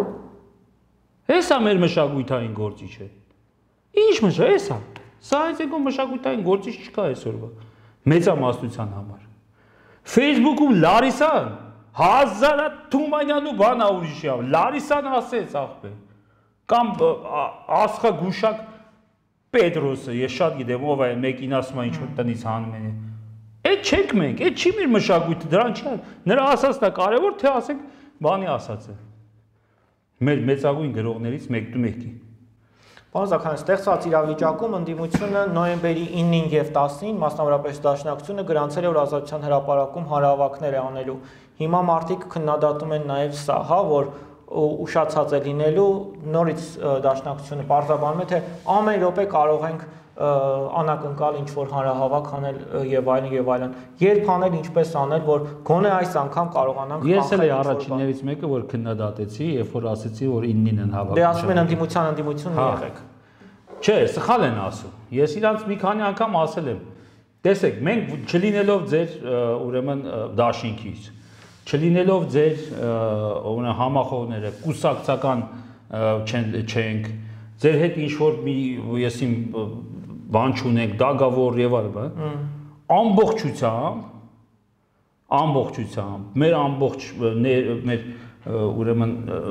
ես է մեր մշակույթային գործիչը, ինչ մշա, ես է, սա այս եկում մշակույթային գործիչ չկա այսօրվա, մեծամասնության համար, Facebook-ում Լարիսան, հազարա Թումանյանը բան ուրիշ է, Լարիսան ասեց աղբե, կամ Ասխագուշակ Պետրոսը, ես շատ գիտեմ, ով է մեկին ասում է ինչ-որ տնից հանում են, Այդ չենք մենք, այդ չի մեր մշակույթը, դրան չի, նրա ասածն է կարևոր, թե ասենք բանի ասածը։ Մեր մեծագույն գրողներից մեկդու մեկի։ Պարոն Զաքարյան, ստեղծված իրավիճակում ընդդիմությունը նոյեմբերի ինին և տասին, մասնավորապես Դաշնակցությունը գրանցել է, որ Ազատության հրապարակում հանրահավաքներ է անելու։ Հիմա մարդիկ քննադատում են նաև սա, հա, որ ուշացած է լինելու, նորից Դաշնակցությունը պարզաբանում է, թե ամեն րոպե կարող ենք անակնկալ ինչ-որ հանրահավաք անել եւ այլն եւ այլն։ Երբ անել, ինչպես անել, որ գոնե այս անգամ կարողանանք Ես էլ առաջիններից մեկը, որ քննադատեցի, երբ որ ասեցի, որ իննին են հավաքում։ Դե ասում են ընդդիմության ընդդիմություն եղեք։ Չէ, սխալ են ասում։ Ես իրանց մի քանի անգամ ասել եմ։ Տեսեք, մենք չլինելով ձեր ուրեմն դաշինքից, չլինելով ձեր ուրեմն համախոհները, կուսակցական չենք, ձեր հետ ինչ-որ մի եսիմ բան չունենք, դագավոր եւ այլն, ամբողջությամբ, ամբողջությամբ, մեր ամբողջ մեր ուրեմն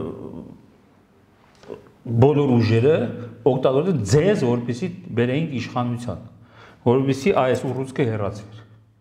բոլոր ուժերը օգտագործել ձեզ, որպեսզի բերեինք իշխանության, որպեսզի այս ուռուցքը հեռացվեր։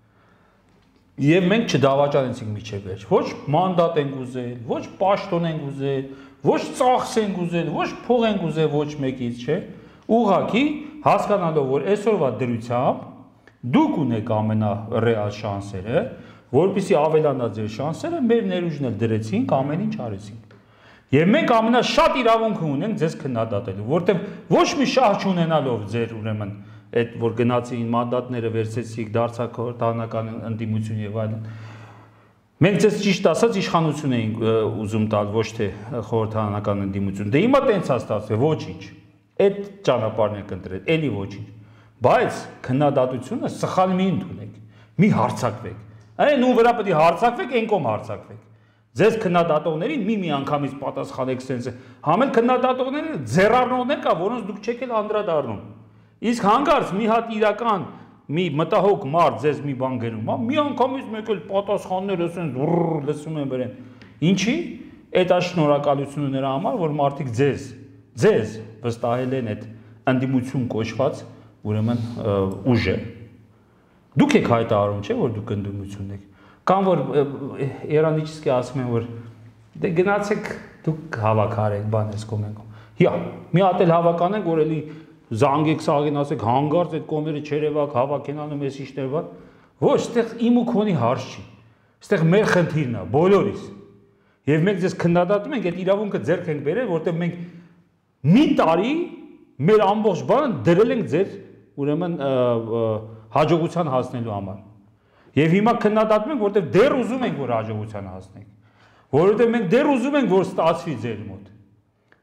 Եվ մենք չդավաճանեցինք միջև վերջ, ոչ մանդատ ենք ուզել, ոչ պաշտոն ենք ուզել, ոչ ծախս ենք ուզել, ոչ փող ենք ուզել ոչ մեկից, չէ։ Ուղղակի հասկանալով, որ այսօրվա դրությամբ դուք ունեք ամենառեալ շանսերը, որպեսզի ավելանա ձեր շանսերը, մեր ներուժն էլ դրեցինք, ամեն ինչ արեցինք։ Եվ մենք ամենաշատ իրավունքը ունենք ձեզ քննադատելու, որտեղ ոչ մի շահ չունենալով ձեր ուրեմն այդ որ գնացին մանդատները վերցեցիք, դարձաք խորհրդարանական ընդդիմություն եւ այլն։ Մենք ձեզ ճիշտ ասած իշխանություն էինք ուզում տալ, ոչ թե խորհրդարանական ընդդիմություն։ Դե հիմա տենց է ստացվել, ոչինչ։ Այդ ճանապարհն եք ընտրել, էլի ոչինչ։ Բայց քննադատությունը սխալ մի ընդունեք, մի հարցակվեք։ Այն ում վրա պետք է հարցակվեք, այն կողմ հարցակվեք։ Ձեզ քննադատողներին մի-մի անգամից պատասխանեք սենց։ Համել քննադատողները ձեռառնողներ կա, որոնց դուք չեք էլ անդրադառնում։ Իսկ հանկարծ մի հատ իրական մի մտահոգ մարդ ձեզ մի բան գրում, հա, մի անգամից մեկ էլ պատասխանները ասեն լսում են բերեն։ Ինչի՞։ Այդ շնորհակալությունը նրա համար, որ մարդիկ ձեզ, ձեզ վստահել են այդ ընդդիմություն կոչված, ուրեմն ուժը։ Դուք եք հայտարարում, չէ՞, որ դուք ընդդիմություն եք։ Կամ որ Երանիչսկի ասում են, որ դե գնացեք դուք հավաքարեք, բան ես կոմենքում։ Հիա, մի հատ էլ հավականենք, որ էլի զանգեք սաղին ասեք հանգարց այդ կոմերը չերևակ հավաքեն անում ես իշներ բան։ Ոչ, այստեղ իմ ու քոնի հարց չի։ Այստեղ մեր խնդիրն է, բոլորիս։ Եվ մենք ձեզ քննադատում ենք, այդ իրավունքը ձեռք ենք բերել, որտեղ մենք մի տարի մեր ամբողջ բանը դրել ենք ձեր ուրեմն հաջողության հասնելու համար։ Եվ հիմա քննադատում ենք, որտեղ դեռ ուզում ենք, որ հաջողության հասնենք։ Որովհետև մենք դեռ ուզում ենք, որ ստացվի ձեր մոտ։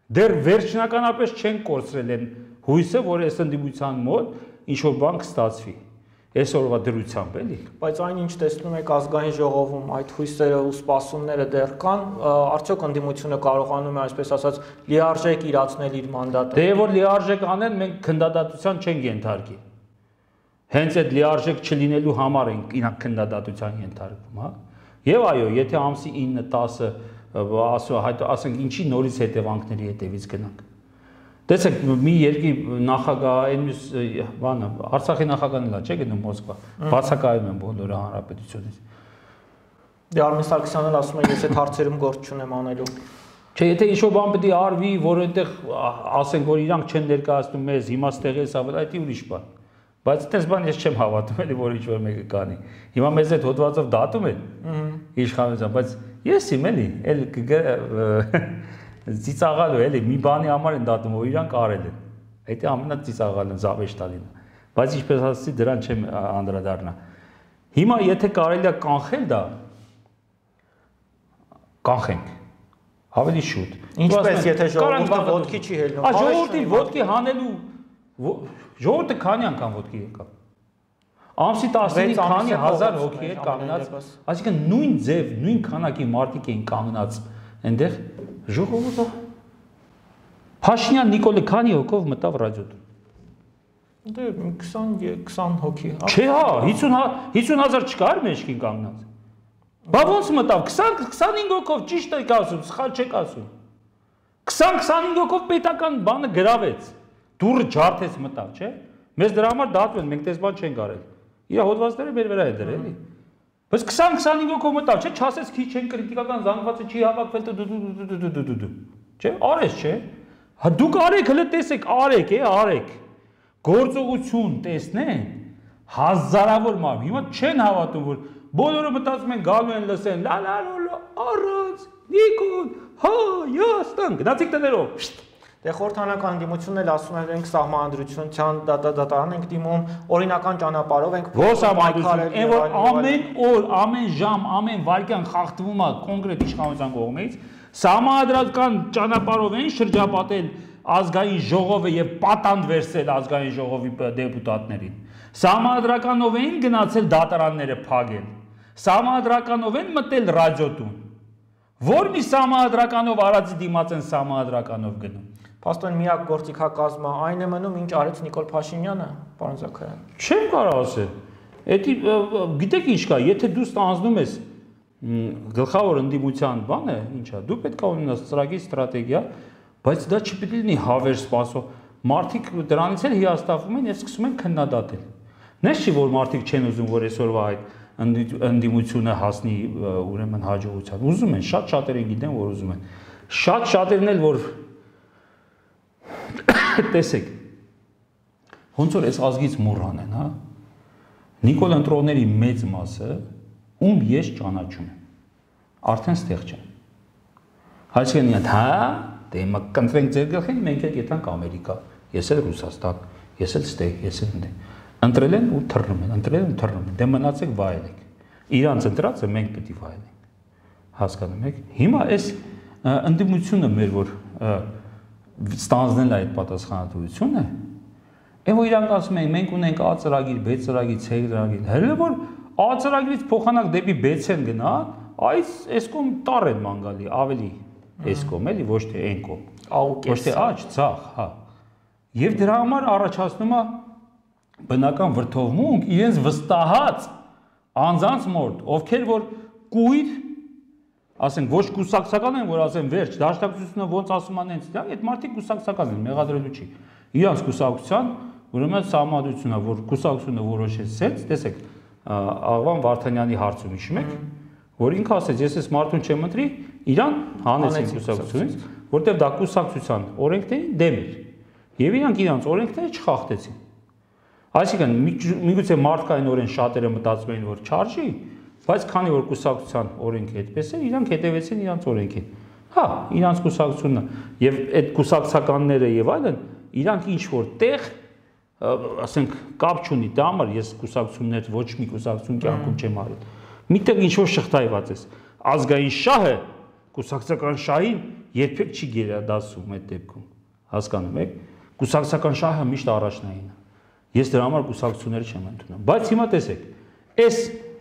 Դեռ վերջնականապես չեն կորցրել են հույսը, որ այս ընդդիմության մոտ ինչ որ բան կստացվի։ Այսօրվա դրությամբ էլի։ Բայց այն ինչ տեսնում եք ազգային ժողովում, այդ հույսերը ու սպասումները դեռ կան, արդյոք ընդդիմությունը կարողանում է, այսպես ասած, լիարժեք իրացնել իր մանդատը։ Դե որ լիարժեք անեն, մենք քննադատության չենք ենթարկի։ Հենց այդ լիարժեք չլինելու համար ենք իրանք քննադատության ենթարկվում, հա։ Եվ այո, եթե ամսի ինը տասը ասենք ինչի նորից հետևանքների հետևից գնանք։ Տեսեք, մի երկի նախագահ, այն մյուս բանը, Արցախի նախագահն էլ է, չէ՞ գնում Մոսկվա, բացակայում են բոլորը հանրապետությունից։ Դե Արմեն Սարգսյանն էլ ասում է, ես այդ հարցերում գործ չունեմ անելու։ Չէ, եթե ինչ-որ բան պետք է արվի, որ այնտեղ ասենք, որ իրանք չեն ներկայացնում մեզ, հիմա ստեղի էս ավել, այդ ուրիշ բան։ Բայց այդպես բան ես չեմ հավատում, էլի որ ինչ-որ մեկը կանի։ Հիմա մեզ այդ հոդվածով դատում են իշխանության, բայց ես իմ էլի, էլ ծիծաղալու էլի մի բանի համար են դատում, որ իրանք արել են։ Այդ ամենածիծաղալն Զավեշտալինը։ Բայց ինչպես ասացի, դրան չեմ անդրադառնա։ Հիմա եթե կարելի է կանխել դա, կանխենք։ Ավելի շուտ։ Ինչպես եթե ժողովուրդը ոտքի չի հելնում։ Ա ժողովրդի ոտքի հանելու ժողովուրդը քանի անգամ ոտքի եկավ։ Ամսի տասնինը քանի հազար հոգի էր կանգնած, այսինքն նույն ձև, նույն քանակի մարդիկ էին կանգնած այնտեղ ժողովուրդը Փաշինյան Նիկոլը քանի հոգով մտավ ռադիոդում։ Դե քսան հոգի։ Չէ, հա, հիսուն հազար չկար մեջքին կանգնած։ Բա ոնց մտավ քսան քսանհինգ հոգով ճիշտ եք ասում, սխալ չեք ասում։ քսան քսանհինգ հոգով պետական բանը գրավեց։ Դուրը ջարդեց մտավ, չէ՞։ Մեզ դրա համար դատում են, մենք տես բան չենք արել։ Իր հոդվածները մեր վրա է դրել, էլի։ Բայց քսան քսանհինգ հոգով մտավ, չէ՞, չասես քիչ են կրիտիկական զանգվածը չի հավաքվել դու։ Չէ՞, արես, չէ՞։ Հա դուք արեք, հələ տեսեք, արեք, է, արեք։ Գործողություն տեսնեն հազարավոր մարդ։ Հիմա չեն հավատում, որ բոլորը մտածում են գալու են լսեն, լա լա լա, առած, Նիկոլ, հա, Հայաստան, գնացիք տներով։ Դե խորհրդանական ընդդիմությունն էլ ասում են, ենք սահմանադրության դատարան ենք դիմում, օրինական ճանապարհով ենք պայքարել, այն որ ամեն օր, ամեն ժամ, ամեն վայրկյան խախտվում է կոնկրետ իշխանության կողմից, սահմանադրական ճանապարհով են շրջապատել ազգային ժողովը եւ պատանդ վերցել ազգային ժողովի դեպուտատներին։ Սահմանադրականով են գնացել դատարանները փակել։ Սահմանադրականով են մտել ռադիոտուն։ Որ մի սահմանադրականով արածի դիմաց են սահմանադրականով գնում։ Փաստորեն միակ գործիքակազմը այն է մնում, ինչ արեց Նիկոլ Փաշինյանը, պարոն Զաքարյան։ Չեմ կարող ասել։ Էդի գիտեք ինչ կա, եթե դու ստանձնում ես գլխավոր ընդդիմության բանը, ինչա, դու պետք է ունենաս ծրագիր, ստրատեգիա, բայց դա չպետք է լինի հավեր սպասող։ Մարդիկ դրանից էլ հիասթափվում են եւ սկսում են քննադատել։ Նես չի որ մարդիկ չեն ուզում, որ այսօրվա այդ ընդդիմությունը հասնի ուրեմն հաջողության։ Ուզում են, շատ շատերը գիտեն, որ ուզում են։ Շատ շատերն էլ որ տեսեք, ոնց որ այս ազգից մոռան են, հա։ Նիկոլ ընտրողների մեծ մասը, ում ես ճանաչում եմ, արդեն ստեղ չեն։ Այսինքն իհատ, հա, դե հիմա կընտրենք ձեր գլխին, մենք էլ գետանք Ամերիկա, ես էլ Ռուսաստան, ես էլ ստեղ, ես էլ ընդ։ Ընտրել են ու թռնում են, ընտրել են ու թռնում են, դե մնացեք վայելեք։ Իրանց ընտրածը մենք պետք է վայելենք։ Հասկանում եք։ Հիմա այս ընդդիմությունը մեր որ ստանձնել այդ պատասխանատվությունը, այն որ իրանք ասում են մենք ունենք A ծրագիր, B ծրագիր, C ծրագիր, հələ որ A ծրագրից փոխանակ դեպի B C-ն գնա, այս այս կողմ տառ են մանգալի, ավելի այս կողմ էլի, ոչ թե այն կողմ։ Ոչ թե աճ, ցախ, հա։ Եվ դրա համար առաջացնում է բնական վրթովմունք իրենց վստահած անձանց մոտ, ովքեր որ կույր, ասենք ոչ կուսակցական են, որ ասեն վերջ, դաշնակցությունը ոնց ասում են հենց, այդ մարդիկ կուսակցական են, մեղադրելու չի։ Իրանց կուսակցության, ուրեմն սահմանադրությունը, որ կուսակցությունը որոշեցեց, տեսեք, Աղվան Վարդանյանի հարցում հիշում եք, որ ինքը ասեց, ես այս մարդուն չեմ ընտրի, իրան հանեցին կուսակցությունից, որտեղ դա կուսակցության օրենքների դեմ էր։ Եվ իրանք իրանց օրենքները չխախտեցին։ Այսինքն միգուցե մարդկայինորեն շատերը մտածում էին, որ չարժի, բայց քանի որ կուսակցության օրենքը այդպես է, իրանք հետևեցին իրանց օրենքին։ Հա, իրանց կուսակցությունը եւ այդ կուսակցականները եւ այլն, իրանք ինչ որ տեղ, ասենք, կապ չունի դա համար, ես կուսակցություններ ոչ մի կուսակցություն կյանքում չեմ արել։ Միտեղ ինչ որ շղթայված է։ Ազգային շահը կուսակցական շահին երբեք չի գերադասում այդ դեպքում։ Հասկանում եք։ Կուսակցական շահը միշտ առաջնային է։ Ես դրա համար կուսակցությունները չեմ ընդունում։ Բայց հիմա տեսեք, այս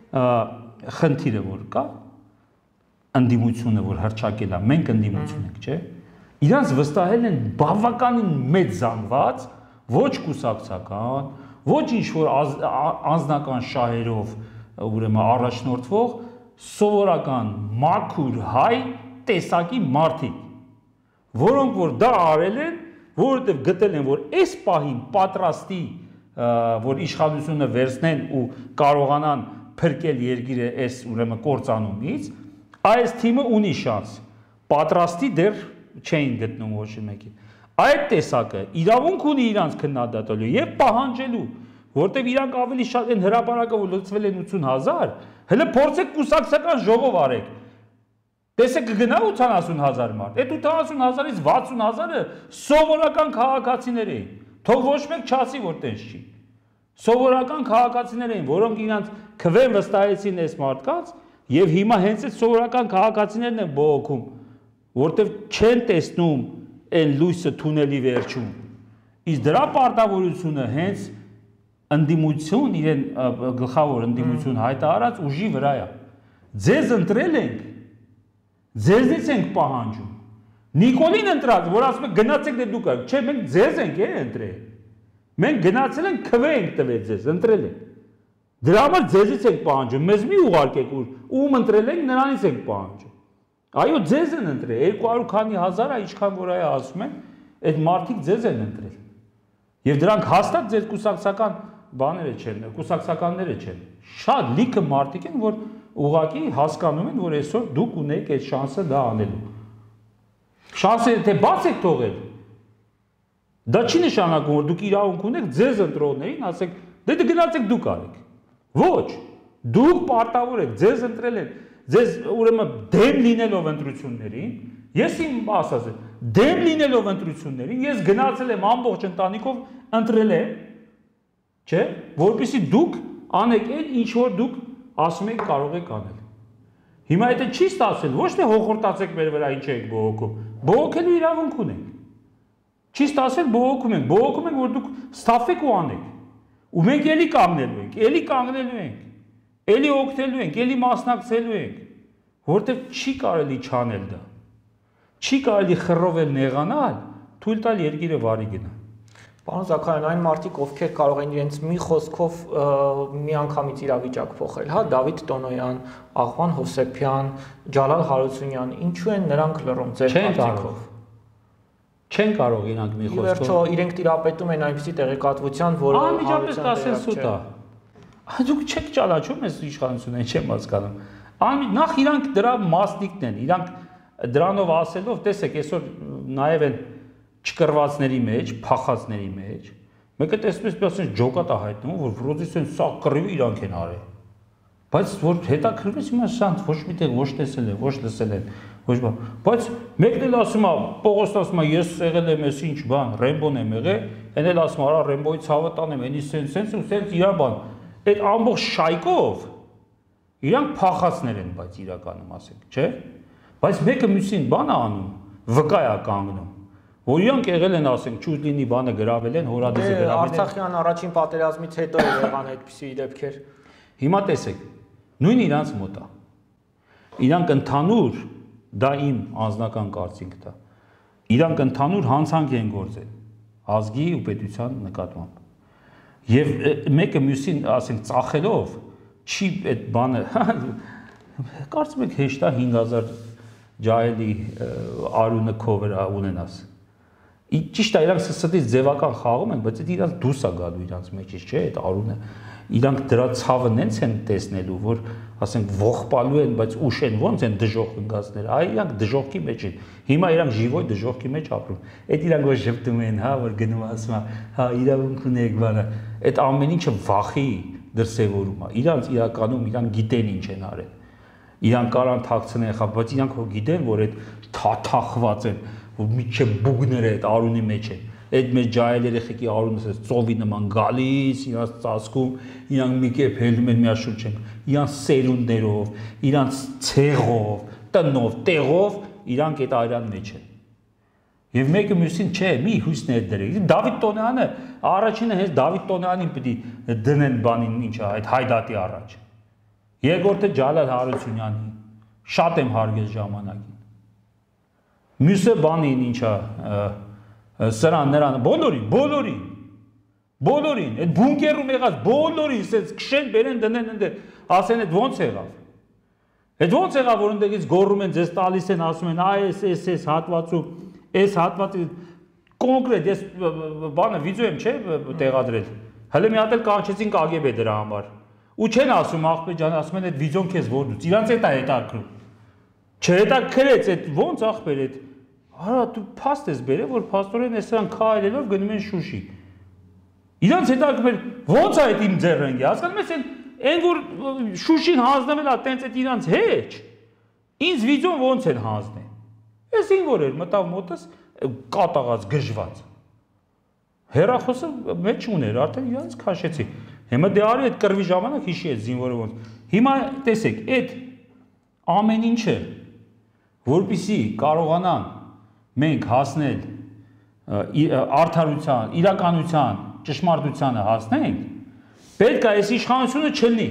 խնդիրը որ կա, ընդդիմությունը որ հրճակել է, մենք ընդդիմություն ենք, չէ՞։ Իրանց վստահել են բավականին մեծ զանգված, ոչ կուսակցական, ոչ ինչ-որ անձնական շահերով ուրեմն առաջնորդվող սովորական մաքուր հայ տեսակի մարդիկ, որոնք որ դա արել են, որովհետև գտել են, որ այս պահին պատրաստի, որ իշխանությունը վերցնեն ու կարողանան փրկել երկիրը այս ուրեմն կործանումից, այս թիմը ունի շանս։ Պատրաստի դեռ չէին գտնում ոչ մեկին։ Այդ տեսակը իրավունք ունի իրանց քննադատելու եւ պահանջելու, որտեւ իրանք ավելի շատ են հրապարակը որ լուծվել են ութուն հազար, հələ փորձեք կուսակցական ժողով արեք։ Տեսեք կգնա ութանասուն հազար մարդ։ Այդ ութանասուն հազարից վաթսուն հազարը սովորական քաղաքացիներ էին։ Թող ոչ մեկ չասի որ տենց չի։ Սովորական քաղաքացիներ էին, որոնք իրանց քվեն վստահեցին այս մարդկանց եւ հիմա հենց այդ սովորական քաղաքացիներն են բողոքում, որտեվ չեն տեսնում այն լույսը թունելի վերջում։ Իսկ դրա պարտավորությունը հենց ընդդիմություն, իրեն գլխավոր ընդդիմություն հայտարարած ուժի վրա է։ Ձեզ ընտրել ենք, ձեզնից ենք պահանջում։ Նիկոլին ընտրած, որ ասում է գնացեք դե դուք արեք, չէ, մենք ձեզ ենք է ընտրել։ Մենք գնացել ենք քվե ենք տվել ձեզ, ընտրել ենք։ Դրա համար ձեզից ենք պահանջում, մեզ մի ուղարկեք ուր, ում ընտրել ենք, նրանից ենք պահանջում։ Այո, ձեզ են ընտրել, երկու հարյուր քանի հազար է, ինչքան որ այ ասում են, այդ մարդիկ ձեզ են ընտրել։ Եվ դրանք հաստատ ձեր կուսակցական բաները չեն, կուսակցականները չեն։ Շատ լիքը մարդիկ են, որ ուղղակի հասկանում են, որ այսօր դուք ունեք այդ շանսը դա անելու։ Շանսը թե բաց եք թողել։ Դա չի նշանակում, որ դուք իրավունք ունեք ձեզ ընտրողներին, ասեք, դե դե գնացեք դուք արեք։ Ոչ, դուք պարտավոր եք, ձեզ ընտրել են, ձեզ ուրեմն դեմ լինելով ընտրություններին, ես իմ ասած եմ, դեմ լինելով ընտրություններին, ես գնացել եմ ամբողջ ընտանիքով ընտրել եմ, չէ, որպեսզի դուք անեք այն ինչ որ դուք ասում եք կարող եք անել։ Հիմա դա չի ստացել, ոչ թե հոխորտացեք մեր վրա ինչ եք բողոքում, բողոքելու իրավունք ունենք։ Չի ստացել բողոքում ենք, բողոքում ենք որ դուք ստաֆեք ու անեք։ Ու մենք էլի կանգնելու ենք, էլի կանգնելու ենք, էլի օգնելու ենք, էլի մասնակցելու ենք, որտեղ չի կարելի չանել դա։ Չի կարելի խռովել նեղանալ, թույլ տալ երկիրը վարի գնա։ Պարոն Զաքարյան, այն մարդիկ, ովքեր կարող են իրենց մի խոսքով միանգամից իրավիճակ փոխել, հա, Դավիթ Տոնոյան, Աղվան Հովսեփյան, Ջալալ Հարությունյան, ինչու են նրանք լռում ձեր կարծիքով։ Չեն կարող իրանք մի խոսքով։ Իվերջո իրենք տիրապետում են այնպիսի տեղեկատվության, որը անմիջապես կասեն սուտ է։ Դուք չեք ճանաչում այս իշխանությունը, չեմ հասկանում։ Նախ իրանք դրա մասնիկն են, իրանք դրանով ասելով, տեսեք, այսօր նաև են չկրվածների մեջ, փախածների մեջ, մեկը տեսնում ես ասես ջոկատ է հայտնում, որ վրոզից են սա կռիվը իրանք են արել։ Բայց որ հետաքրքրվեց հիմա սանց ոչ միտեղ ոչ տեսել են, ոչ լսել են, ոչ բան։ Բայց մեկն էլ ասում է, Պողոսն ասում է, ես եղել եմ էս ինչ բան, Ռեմբոն եմ եղել, այն էլ ասում է, արա Ռեմբոյի ցավը տանեմ, այնի սենց սենց ու սենց իրա բան։ Այդ ամբողջ շայկով իրանք փախածներ են, բայց իրականում ասենք, չէ՞։ Բայց մեկը մյուսին բան է անում, վկա է կանգնում։ Որ իրանք եղել են, ասենք, ճուտ լինի բանը գրավել են, հորադեսը գրավել են։ Արցախյան առաջին պատերազմից հետո եղան այդպիսի դեպքեր։ Հիմա տեսեք, նույն իրանց մոտ է։ Իրանք ընդհանուր, դա իմ անձնական կարծիքն է։ Իրանք ընդհանուր հանցանք են գործել ազգի ու պետության նկատմամբ։ Եվ մեկը մյուսին, ասենք, ծախելով, չի այդ բանը, կարծում եք հեշտ է հինգ հազար ջահելի արունը քո վրա ունենաս։ Ճիշտ է, իրանք ստից ձևական խաղում են, բայց այդ իրանք դուրս է գալու իրանք մեջից, չէ, այդ արունը։ Իրանք դրա ցավը նենց են տեսնելու, որ ասենք ողբալու են, բայց ուշ են, ոնց են դժոխք ընկածներ, այ իրանք դժոխքի մեջ են։ Հիմա իրանք ժիվոյ դժոխքի մեջ ապրում։ Այդ իրանք որ շփտում են, հա, որ գնում ասում է, հա, իրավունք ունեք, բանը։ Այդ ամեն ինչը վախի դրսևորում է։ Իրանք իրականում իրանք գիտեն ինչ են արել։ Իրանք կարան թաքցնեն, խա, բայց իրանք հո գիտեն, որ այդ թաթախված են, որ միջը բուգները այդ արունի մեջ են։ Այդ մեր ջահել երեխեքի արունը ասես ծովի նման գալիս, իրանց ծածկում, իրանք մի կերպ հելում են միաշուրջ են, իրանց սերունդներով, իրանց ցեղով, տնով, տեղով, իրանք այդ այրան մեջ են։ Եվ մեկը մյուսին չէ, մի հույսն է դրել։ Դավիթ Տոնյանը առաջինը հենց Դավիթ Տոնյանին պիտի դնեն բանին ինչա այդ հայդատի առաջ։ Երկրորդը Ջալալ Հարությունյանին շատ եմ հարգել ժամանակին։ Մյուսը բանին ինչա սրան նրան բոլորին, բոլորին, բոլորին, այդ բունկերում եղած բոլորին ասես քշեն բերեն դնեն ընդ ասեն այդ ո՞նց եղավ։ Այդ ո՞նց եղավ որ ընդդեղից գոռում են ձեզ տալիս են ասում են այ էս էս էս հատվածում Այս հատվածի կոնկրետ ես բանը վիդեո եմ չէ տեղադրել։ Հələ մի հատ էլ կանչեցին Կ Գ B դրա համար։ Ու չեն ասում աղբե ջան, ասում են այդ վիդեոն քեզ որ դուց։ Իրանց էտ է հետաքրում։ Չհետաքրեց այդ ո՞նց աղբեր այդ։ Արա դու փաստ ես բերել որ փաստորեն էսրան քայլելով գնում են Շուշի։ Իրանց հետաքրում ո՞նց է այդ իմ ձեռնգի։ Հասկանում ես այն որ Շուշին հանձնվել է տենց այդ իրանց հետ։ Ինձ վիդեոն ո՞նց են հանձնել։ Ես ին որ էր մտավ մոտս կատաղած գժված հերախոսը մեջ ուներ արդեն իրանց քաշեցի հիմա դե արի այդ կռվի ժամանակ հիշի այդ զինվորը ոնց հիմա տեսեք այդ ամեն ինչը որպեսզի կարողանան մենք հասնել արդարության իրականության ճշմարտությանը հասնենք պետք է այս իշխանությունը չլինի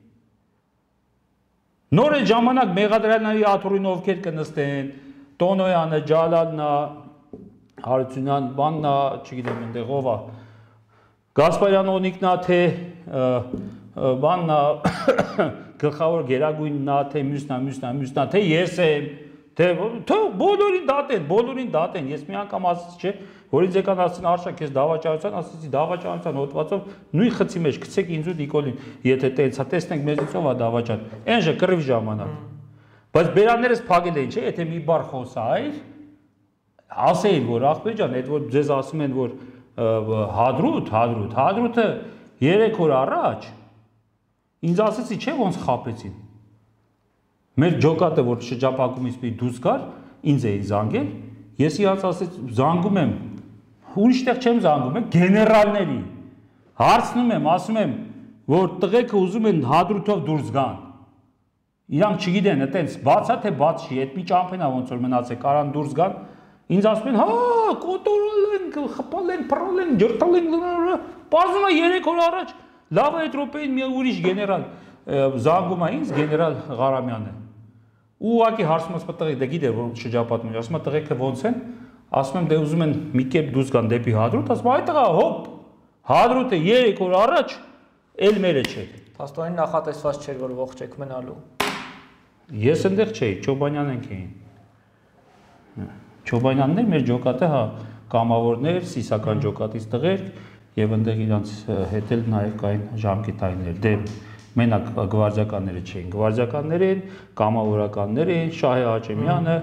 նոր այդ ժամանակ մեղադրյալների աթոռին ովքեր կնստեն Տոնոյանը, Ջալալնա, Հարությունյան, բաննա, չգիտեմ այնտեղ ով է, Գասպարյան Օնիկնա, թե բաննա, գլխավոր գերագույննա, թե մյուսնա, մյուսնա, մյուսնա, թե ես եմ, թե բոլորին դատեն, բոլորին դատեն, ես մի անգամ ասացի չէ, որ ինձ եկան ասեցին Արշակ, քեզ դավաճանության, ասեցի դավաճանության հոդվածով նույն խցի մեջ գցեք ինձ ու Նիկոլին, եթե տենց է, տեսնենք մեզից ով է դավաճան, այն ժը կռվի ժամանակ Բայց բերաններս փակել էին, չէ, եթե մի բառ խոսայր, ասեին, որ աղբեր ջան, այդ որ ձեզ ասում են, որ հադրուտ, հադրուտ, հադրուտը երեք օր առաջ ինձ ասեցի, չէ, ոնց խաբեցին։ Մեր ջոկատը, որ շրջապակումից մի դուրս գար, ինձ էին զանգել, ես իրանց ասեցի, զանգում եմ, ուրիշտեղ չեմ զանգում, գեներալների։ Հարցնում եմ, ասում եմ, որ տղեկը ուզում են հադրուտով դուրս գան։ Իրանք չգիտեն, այտենց բացա թե բաց չի, այդ մի ճամփեն է ոնց որ մնացել, կարան դուրս գան, ինձ ասում են, հա, կոտորել են, խփալ են, փռալ են, ջրտալ են, բազում է երեք օր առաջ, լավ է այդ րոպեին մի ուրիշ գեներալ զանգում է ինձ, գեներալ Ղարամյանը։ Ու ուղղակի հարցում եմ տղեկ, դե գիտեր որ շրջապատում եմ, ասում եմ տղեկը ոնց են, ասում եմ դե ուզում են մի կերպ դուրս գան դեպի Հադրուտ, ասում եմ այ տղա, հոպ, Հադրուտը երեք օր առաջ էլ մերը չէ։ Փաստորեն նախատեսված չէր որ ողջ եք մնալու։ Ես ընդեղ չէի, Չոբանյանենք էին։ Չոբանյաններ մեր ջոկատը, հա, կամավորներ, սիսական ջոկատից տղեր եւ ընդեղ իրանց հետ էլ նաեւ կային ժամկետայիններ։ Դե մենակ գվարդիականները չէին, գվարդիականներ էին, կամավորականներ էին, Շահե Հաչեմյանը,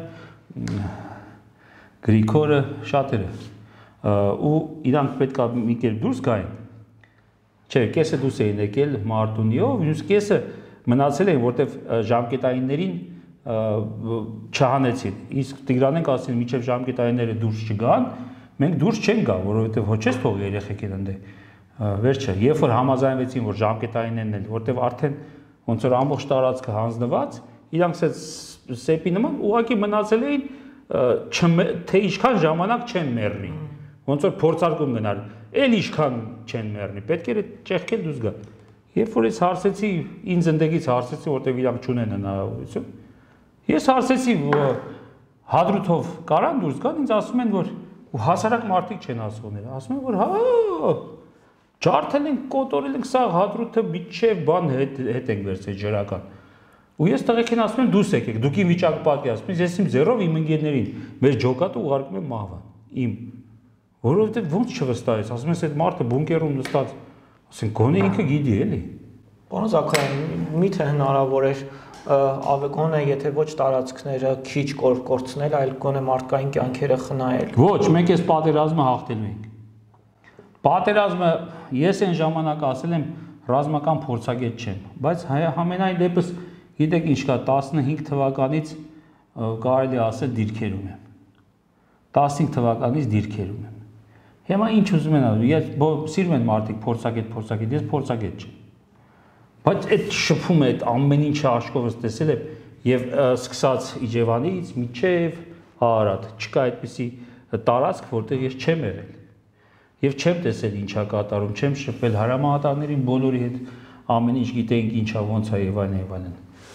Գրիգորը, շատերը։ Ու իրանք պետք է մի կերպ դուրս գային։ Չէ, կեսը դուրս էին եկել Մարտունիով, մյուս կեսը մնացել էին, որտեվ ժամկետայիններին չհանեցին։ Իսկ Տիգրանենք ասին, միջև ժամկետայինները դուրս չգան, մենք դուրս չեն գա, որովհետև հո չես թող երեխեք են ընդ։ Վերջը, երբ որ համաձայնվեցին, որ ժամկետայիններն են, որտեվ արդեն ոնց որ ամբողջ տարածքը հանձնված, իրանք այդ սեպի նման ուղղակի մնացել էին, թե ինչքան ժամանակ չեն մեռնի։ Ոնց որ փորձարկում գնալ, էլ ինչքան չեն մեռնի, պետք է ճեղքել դուրս գա։ Երբ որ ես հարցեցի, ինձ ընդեղից հարցեցի, որտեղ իրանք չունեն հնարավորություն, ես հարցեցի, Հադրութով կարան դուրս գան, ինձ ասում են, որ հասարակ մարդիկ չեն ասողներ, ասում են, որ հա, ջարդել ենք, կոտորել ենք, սա Հադրութը միջև բան հետ ենք վերցել ջրական։ Ու ես տղեկին ասում եմ, դուս եկեք, դուք իմ վիճակը պատկերացնում եք, ես իմ ձեռով իմ ընկերներին, մեր ջոկատը ուղարկում եմ մահվան, իմ, որովհետև ոնց չվստահես, ասում ես, այդ մարդը բունկերում նստած Ասեն գոնե ինքը գիտի էլի։ Պարոն Զաքարյան, միթե հնարավոր էր ավեկոնը, եթե ոչ տարածքները քիչ կորցնել, այլ գոնե մարդկային կյանքերը խնայել։ Ոչ, մենք այս պատերազմը հաղթելու ենք։ Պատերազմը ես այն ժամանակ ասել եմ ռազմական փորձագետ չեմ, բայց համենայն դեպս գիտեք ինչ կա տասնհինգ թվականից կարելի ասել դիրքերում եմ։ տասնհինգ թվականից դիրքերում եմ։ Հիմա ինչ ուզում են ասել, ես սիրում են մարդիկ փորձագետ, փորձագետ, ես փորձագետ չեմ։ Բայց այդ շփումը, այդ ամեն ինչը աշկովս տեսել եմ, եւ սկսած Իջևանից մինչեւ Արարատ չկա այդպիսի տարածք, որտեղ ես չեմ եղել։ Եվ չեմ տեսել ինչա կատարում, չեմ շփվել հարամահատարներին բոլորի հետ, ամեն ինչ գիտենք ինչա ոնց է եւ այլն եւ այլն։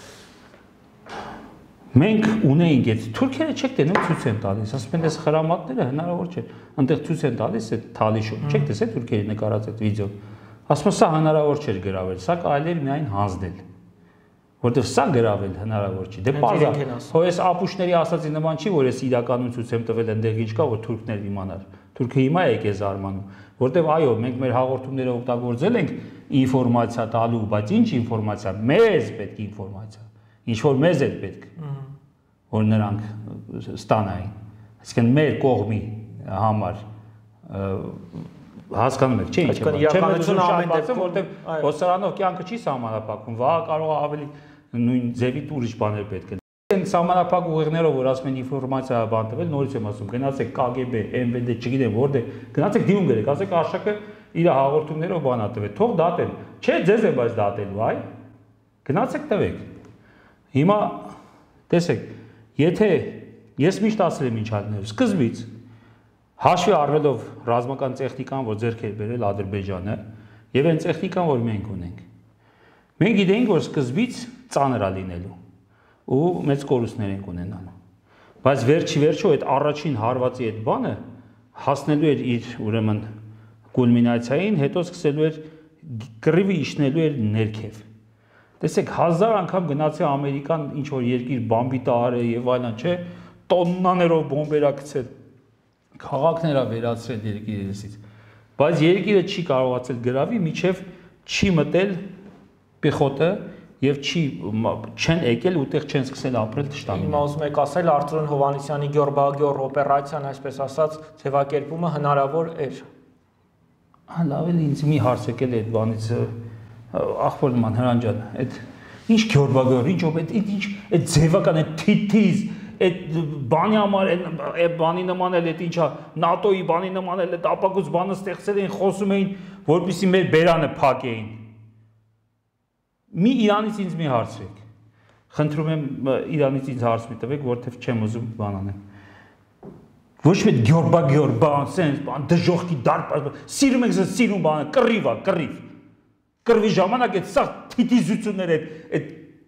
Մենք ունեինք այդ թուրքերը չեք տենում ցույց են տալիս, ասում են այս խրամատները հնարավոր չէ, այնտեղ ցույց են տալիս այդ թալիշում, չեք տեսել թուրքերի նկարած այդ վիդեոն։ Ասում են սա հնարավոր չէր գրավել, սա կարելի էր միայն հանձնել։ Որտեվ սա գրավել հնարավոր չի։ Դե պարզա, հո այս ապուշների ասացի նման չի, որ ես իրականում ցույց եմ տվել այնտեղ ինչ կա, որ թուրքներն իմանար։ Թուրքը հիմա է եկել զարմանում, որտեվ այո, մենք մեր հաղորդումները օգտագործել ենք ինֆորմացիա տալու, բայց ինչ ինֆորմացիա, մեզ պետք է ինֆորմացիա, ինչ որ մեզ է պետք, որ նրանք ստանային։ Այսինքն մեր կողմի համար հասկանում եք, չէ՞ ինչ է։ Իրականությունը ամեն դեպքում, որտեվ հոսարանով կյանքը չի սահմանափակվում, վաղ կարող է ավելի նույն ձևի ուրիշ բաներ պետք է։ Այն սահմանափակ ուղիղներով, որ ասում են ինֆորմացիա բան տվել, նորից եմ ասում, գնացեք Կ Գ B, M V D, չգիտեմ որտեղ, գնացեք դիմում գրեք, ասեք Արշակը իր հաղորդումներով բան ա տվել, թող դատեն։ Չէ, ձեզ է բայց դատելու, այ։ Գնացեք տվեք։ Հիմա տեսեք, եթե ես միշտ ասել եմ ինչ ալներով, սկզբից հաշվի առնելով ռազմական տեխնիկան, որ ձեռք էր բերել Ադրբեջանը, եւ այն տեխնիկան, որ մենք ունենք։ Մենք գիտենք, որ սկզբից ծանր է լինելու ու մեծ կորուստներ ենք ունենալու։ Բայց վերջի վերջո այդ առաջին հարվածի այդ բանը հասնելու էր իր ուրեմն կուլմինացիային, հետո սկսելու էր կռիվը իջնելու էր ներքև։ Տեսեք, հազար անգամ գնացի Ամերիկան ինչ որ երկիր բամբի տարը եւ այլն, չէ, տոննաներով բոմբեր ակցել, քաղաքներ ա վերացրել երկիրից։ Բայց երկիրը չի կարողացել գրավի, միջև չի մտել պեխոտը եւ չի չեն եկել ուտեղ չեն սկսել ապրել թշնամիները։ Հիմա ուզում եք ասել Արթուր Հովհաննիսյանի Գյորբագյոր օպերացիան, այսպես ասած, ձևակերպումը հնարավոր էր։ Հա, լավ է ինձ մի հարց եկել է այդ բանից ախպոր նման Հրանտ ջան, այդ ինչ Գյորբագյոր, ինչ օպետ, ինչ այդ ձևական այդ թիթիզ, այդ բանի համար այդ բանի նման էլ այդ ինչա նատոյի բանի նման էլ այդ ապակուց բանը ստեղծել էին, խոսում էին, որպեսզի մեր բերանը փակեին։ Մի Իրանից ինձ մի հարցրեք։ Խնդրում եմ Իրանից ինձ հարց մի տվեք, որովհետև չեմ ուզում բան անեմ։ Ոչ մի Գյորբագյոր բան, սենց բան, դժոխքի դարպ, սիրում եք սենց սիրում բանը, կռիվ է, կռիվ։ Կռվի ժամանակ այդ սա թիթիզությունները այդ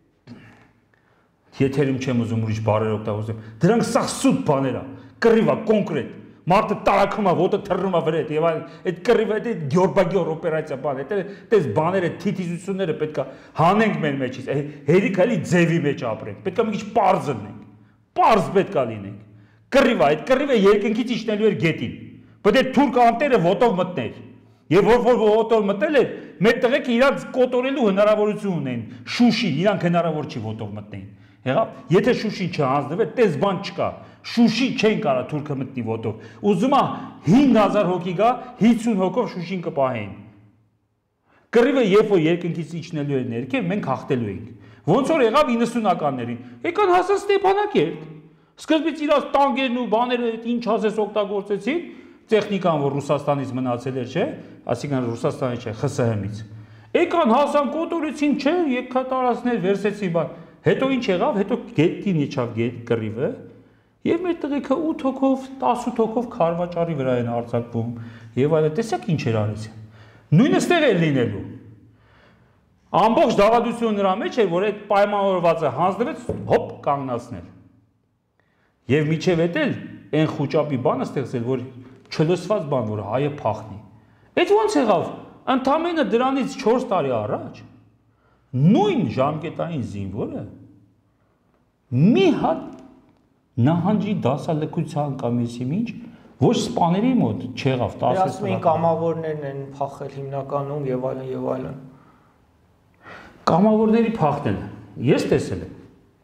եթերում չեմ ուզում ուրիշ բառեր օգտագործեմ։ Դրանք սա սուտ բաներ է, կռիվ է, կոնկրետ։ Մարդը տարակում է, ոտը թռնում է վրա եւ այլ այդ կռիվը այդ Գյորբագյոր օպերացիա բան, այդ այդպես բաները, թիթիզությունները պետքա հանենք մեր մեջից, հերիք էլի ձևի մեջ ապրենք, պետքա մի քիչ պարզ լինենք, պարզ պետքա լինենք։ Կռիվը, այդ կռիվը երկնքից իջնելու էր գետին, բայց այդ թուրք անտերը ոտով մտներ, եւ որ որ ոտով մտել էր, մեր տղեկը իրանց կոտորելու հնարավորություն ունեն, Շուշին, իրանք հնարավոր չի ոտով մտնեին։ Եղավ, եթե Շուշին չհանձնվեր, տես բան չկա։ Շուշի չեն կարա թուրքը մտնի ոտով։ Ուզում է հինգ հազար հոգի գա, հինգ հոգով Շուշին կպահեն։ Կռիվը երբ որ երկնքից իջնելու էր ներքև, մենք հաղթելու էինք։ Ոնց որ եղավ իննսունականներին։ Եկան հասան Ստեփանակերտ։ Սկզբից իրաց տանկերն ու բաները ինչ ասես օգտագործեցին, տեխնիկան, որ Ռուսաստանից մնացել էր, չէ, այսինքն Ռուսաստանի չէ, Խ Ս Հ-ից։ Եկան հասան կոտորեցին, չէ, եկքատարածներ վերսեցին բան։ Հետո ինչ եղավ, հետո գետին իջավ գետ կռիվը, եւ մեր տղեկը ութ հոգով, տասութ հոգով քարվաճարի վրա են արձակվում, եւ այլն, տեսեք ինչ էր արեցին։ Նույնը ստեղ է լինելու։ Ամբողջ դավադությունը նրա մեջ էր, որ այդ պայմանավորվածը հանձնվեց, հոպ, կանգնացնել։ Եվ միջև էդ էլ այն խոճապի բանը ստեղծել, որ չլսված բան, որ հայը փախնի։ Այդ ոնց եղավ, ընդամենը դրանից չորս տարի առաջ նույն ժամկետային զինվորը մի հատ նահանջի դասալքության կամ եսի ինչ ոչ սպաների մոտ չեղավ տասը տարի։ Ասում են կամավորներն են փախել հիմնականում եւ այլն եւ այլն։ Կամավորների փախնելը ես տեսել եմ։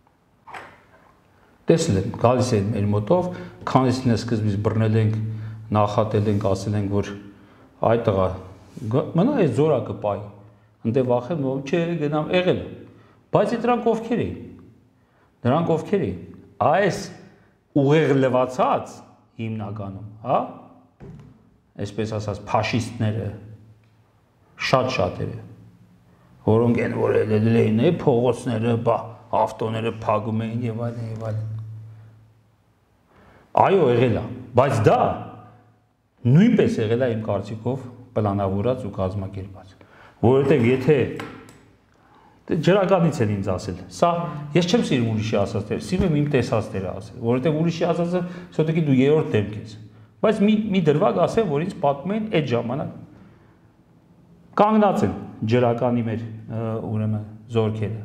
Տեսել եմ, գալիս են մեր մոտով, քանիսին սկզբից բռնել ենք, նախատել ենք, ասել ենք, որ այ տղա, մնա այս զորակը պայի, ընտե վախեմ, ով չէ, գնամ եղել, բայց դրանք ովքեր էին, դրանք ովքեր էին, այս ուղեղ լվացած հիմնականում, հա, այսպես ասած, փաշիստները, շատ շատերը, որոնք են, որ ելել էին, փողոցները, բա, ավտոները փակում էին եւ այլն եւ այլն։ Այո, եղել է, բայց դա նույնպես եղել է իմ կարծիքով պլանավորած ու կազմակերպած, որովհետեւ եթե ջրականից են ինձ ասել, սա ես չեմ սիրում ուրիշի ասածները, սիրում եմ իմ տեսածները ասել, որովհետեւ ուրիշի ասածը սոտիկի դու երրորդ դեմք ես, բայց մի մի դրվագ ասեմ, որ ինձ պատմում են այդ ժամանակ կանգնած են ջրականի մեր ուրեմն զորքերը։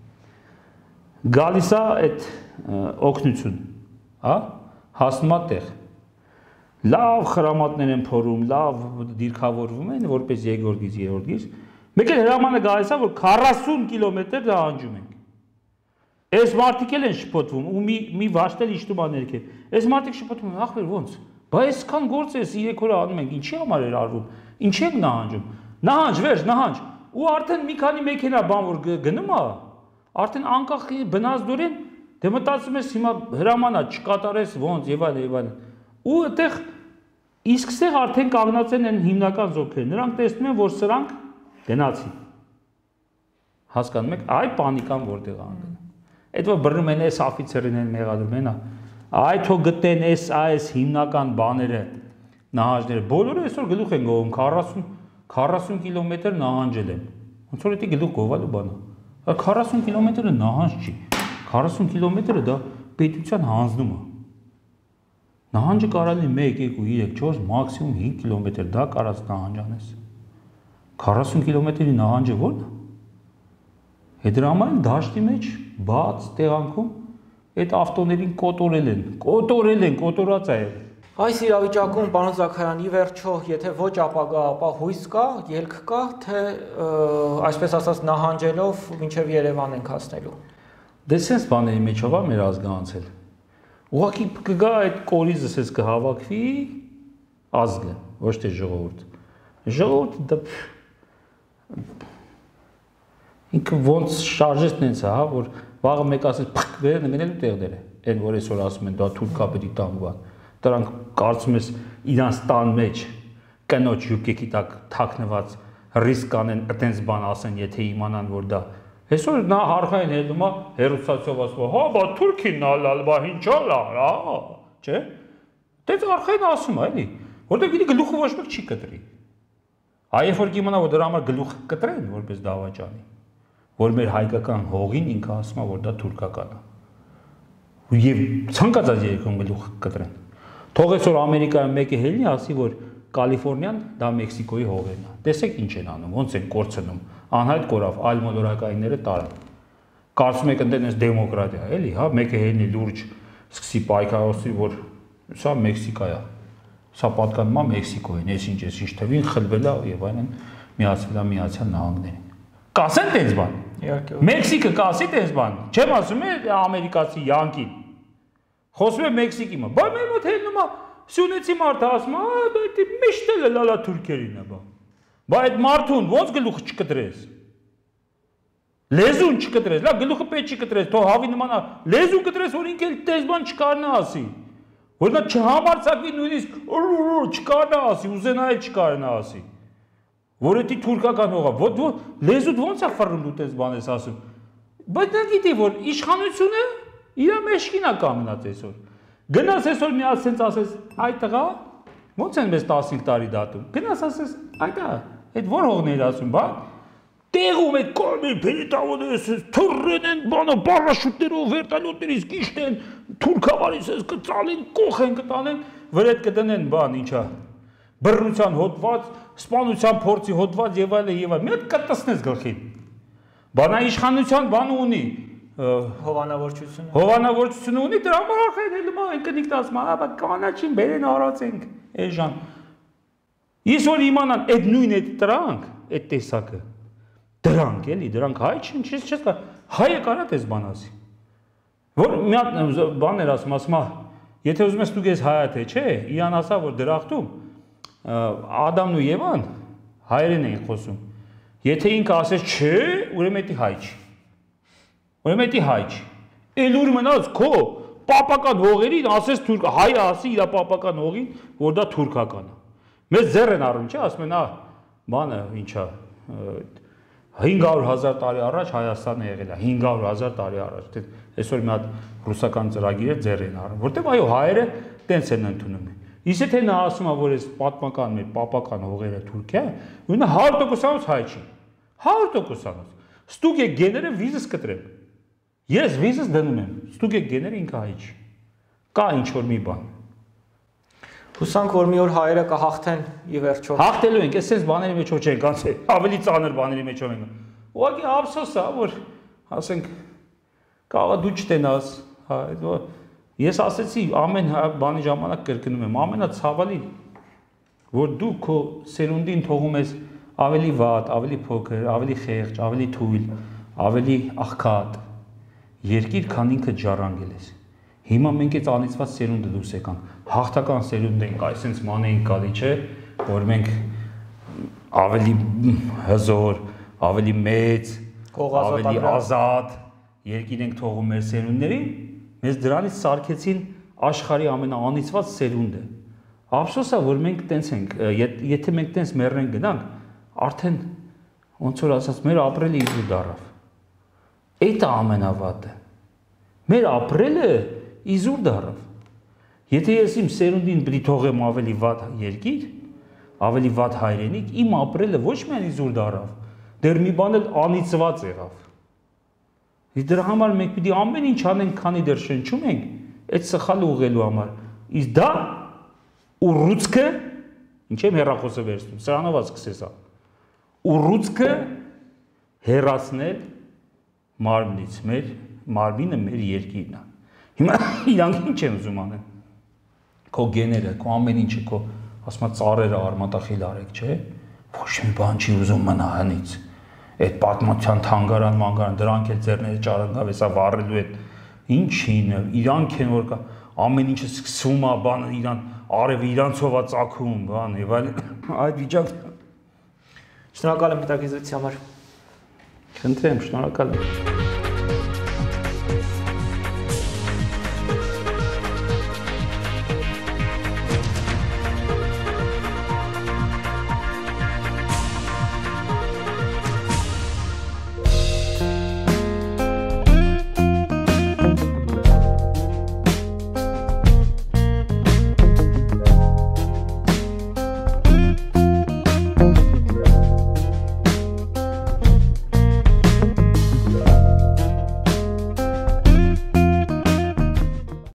Գալիս է այդ օգնություն, հա, հասնում է տեղ։ Լավ խրամատներ են փորում, լավ դիրքավորվում են, որպես երկրորդ գիծ, երրորդ գիծ։ Մեկ էլ հրամանը գալիս է, որ քառասուն կիլոմետր նահանջում ենք։ Այս մարդիկ էլ են շփոթվում ու մի մի վաշտել իջնում է ներքև։ Այս մարդիկ շփոթվում են, ախր ոնց։ Բա այսքան գործ էս երեք օր անում ենք, ինչի համար էր արվում։ Ինչի ենք նահանջում։ Նահանջ, վերջ, նահանջ։ Ու արդեն մի քանի մեքենա բան որ գնում է, արդեն անկախ բնազդորեն դե մտածում ես հիմա հրամանա չկատարես ոնց եւ այլ եւ այլ։ Ու այդտեղ իսկ ստեղ արդեն կանգնած են այն հիմնական զորքերը։ Նրանք տեսնում են, որ սրանք գնացին։ Հասկանում եք, այ պանիկան որտեղ անգնում։ Այդ որ բռնում են այս աֆիցերին են մեղադրում են, այ թող գտեն այս այս հիմնական բաները, նահանջները։ Բոլորը այսօր գլուխ են գովում քառասուն քառասուն կիլոմետր նահանջել են։ Ոնց որ դա գլուխ գովալու բան է։ քառասուն կիլոմետրը նահանջ չի։ քառասուն կիլոմետրը դա պետության հանձնում է։ Նահանջը կարելի մեկ, երկու, երեք, չորս, մաքսիմում հինգ կիլոմետր դա կարած նահանջ անես։ քառասուն կիլոմետրի նահանջը ո՞րն է։ Հետ դրա համար դաշտի մեջ բաց տեղանքում այդ ավտոներին կոտորել են, կոտորել են, կոտորած է եղել։ Այս իրավիճակում պարոն Զաքարյան, ի վերջո, եթե ոչ ապագա, ապա հույս կա, ելք կա, թե այսպես ասած նահանջելով մինչև Երևան ենք հասնելու։ Դե sense բաների մեջով է մեր ազգանցել։ Ուղղակի կգա այդ կորիզը sense կհավաքվի ազգը, ոչ թե ժողովուրդ։ Ժողովուրդը դա ինքը ոնց շարժեսն են սա, հա, որ վաղը մեկ ասես փք վերն գնելու տեղներ է։ Այն որ այսօր ասում են դա թուրքա պետք տան բան։ Դրանք կարծում ես իրանց տան մեջ կնոջ յուկեկի տակ թաքնված ռիսկ անեն, այտենց բան ասեն, եթե իմանան, որ դա այսօր նա հարխային հելնում է հերոսացիով ասում, հա, բա թուրքին ալալ, բա ինչա լար, հա, չէ։ Դες արխային ասում է, էլի, որտեղ գիտի գլուխը ոչ մեկ չի կտրի։ Այ երբ որ կիմանա, որ դրա համար գլուխ կտրեն, որպես դավաճանի, որ մեր հայկական հողին ինքը ասում է, որ դա թուրքական է։ Եվ ցանկացած երկրում գլուխ կտրեն։ Թող այսօր Ամերիկայում մեկը հելնի ասի, որ Կալիֆոռնիան դա Մեքսիկոյի հողերն է։ Տեսեք ինչ են անում, ոնց են կորցնում։ Անհայտ կորավ, այլ մոլորակայինները տարան։ Կարծում եք ընդ այնպես դեմոկրատիա, էլի, հա, մեկը հելնի լուրջ սկսի պայքարոսի, որ սա Մեքսիկա է։ Սա պատկանում է Մեքսիկոյին, ես ինչ ես ինչ թվին խլվել է եւ այլն միացվել է Միացյալ Նահանգներին։ Կասեն տես բան։ Իհարկե։ Մեքսիկը կասի տես բան։ Չեմ ասում է ամերիկացի յանկին։ Խոսում է Մեքսիկի մա։ Բա մեր մոտ հելնում է Սյունեցի մարդը ասում է, «Ա, դա միշտ էլ լալա թուրքերին է, բա»։ Բա այդ մարդուն ոնց գլուխը չկտրես։ Լեզուն չկտրես, լավ գլուխը պետք չի կտրես, թող հավի նմանա, լեզուն կտրես, որ ինքը տես բան չկարնա ասի։ Որ նա չհամարցակվի նույնիսկ չկարնա ասի, ուզենա էլ չկարնա ասի։ Որ էդի թուրքական հողա, ոտ լեզուդ ոնց է ֆռնում դու տես բան ես ասում։ Բայց նա գիտի, որ իշխանությունը իր մեջքին է կանգնած այսօր։ Գնաս այսօր մի ասենց ասես, այ տղա, ոնց են մեզ տասնհինգ տարի դատում։ Գնաս ասես, այ դա, այդ որ հողներ ասում, բա։ Տեղում է կորմի փերիտավորները, թուրրեն են, բանը պարաշուտներով, վերտալյոտներից գիշտ են, թուրքավարից ես կծալեն, կող են կտանեն, վրետ կտնեն, բան, ինչա, բռնության հոտված, սպանության փորձի հոտված եւ այլն եւ այլն։ Մի հատ կտցնես գլխին։ Բանա իշխանության բան ունի, հովանավորչությունը։ Հովանավորչությունը ունի, դրա համար արխային հելում է, ընկնիկն ասում է, «Ա, կանաչին բերեն արածենք, էժան»։ Ես որ իմանան այդ նույն այդ դրանք, այդ տեսակը, դրանք էլի, դրանք հայ չեն, չես չես կա, հայը կարա տես բան ասի։ Որ մի հատ բաներ ասում, ասում է, եթե ուզում ես դու ես հայա թե չէ, իրան ասա, որ դրախտում Ադամն ու Եվան հայերեն էին խոսում։ Եթե ինքը ասես չէ, ուրեմն էդի հայ չի։ Ուրեմն էդի հայ չի։ Էլ ուր մնաց քո պապական հողերին ասես թուրք, հայը ասի իր պապական հողին, որ դա թուրքական է։ Մեզ ձեռ են առնում, չէ, ասում են, «Ա, բանը ինչա, հինգ հարյուր հազար տարի առաջ Հայաստանը եղել է, հինգ հարյուր հազար տարի առաջ։ Այսօր մի հատ ռուսական ծրագիր է ձեռ են առնում, որտեղ այո հայերը տենց են ընդունում։ Իսկ եթե նա ասում է, որ այս պատմական մեր պապական հողերը Թուրքիա, ու նա հարյուր տոկոս հայ չի։ հարյուր տոկոս Ստուգ եք գեները վիզս կտրեմ։ Ես վիզս դնում եմ, ստուգ եք գեները ինքը հայ չի։ Կա ինչ-որ մի բան։ Հուսանք, որ մի օր հայերը կհաղթեն ի վերջո։ Հաղթելու ենք, այսպես բաների մեջով չենք անցել, ավելի ծանր բաների մեջով ենք։ Ուղղակի ափսոս է, որ ասենք կարող դու չտենաս, հա, ես ասեցի ամեն բանի ժամանակ կրկնում եմ, ամենացավալի, որ դու քո սերունդին թողում ես ավելի վատ, ավելի փոքր, ավելի խեղճ, ավելի թույլ, ավելի աղքատ երկիր, քան ինքը ջառանգել ես։ Հիմա մենք այդ անիծված սերունդը դուրս եկանք, հաղթական սերունդ ենք, այսինքն ման էինք գալի, չէ, որ մենք ավելի հզոր, ավելի մեծ, ավելի ազատ երկիր ենք թողում մեր սերունդներին, մեզ դրանից սարքեցին աշխարհի ամենաանիծված սերունդը։ Ափսոս է, որ մենք տենց ենք, եթե մենք տենց մեռնենք գնանք, արդեն ոնց որ ասած մեր ապրելը իզուր դարավ։ Այդ է ամենավատը։ Մեր ապրելը իզուր դարավ։ Եթե ես իմ սերունդին պիտի թողեմ ավելի վատ երկիր, ավելի վատ հայրենիք, իմ ապրելը ոչ միայն իզուր դարավ, դեռ մի բան էլ անիծված եղավ։ Իսկ դրա համար մենք պիտի ամեն ինչ անենք, քանի դեռ շնչում ենք, այդ սխալը ուղղելու համար։ Իսկ դա ուռուցքը, ինչ եմ հեռախոսը վերցնում, սրանով սկսես ա։ Ուռուցքը հեռացնել մարմնից, մեր մարմինը մեր երկիրն է։ Հիմա իրանք ինչ են ուզում անել։ Քո գեները, քո ամեն ինչը, քո ասում ծառերը արմատախիլ արեք, չէ՞։ Ոչ մի բան չի ուզում մնա հնից։ Այդ պատմության թանգարան, մանգարան, դրանք էլ ձեռները ճարանգավ, հեսա վառելու այդ ինչին, իրանք են որ կա ամեն ինչը սկսվում է, բանը իրան արևը իրանցով է ծագում, բան եւ այլ այդ վիճակը Շնորհակալ եմ հետաքրքրության համար։ Խնդրեմ, շնորհակալ եմ։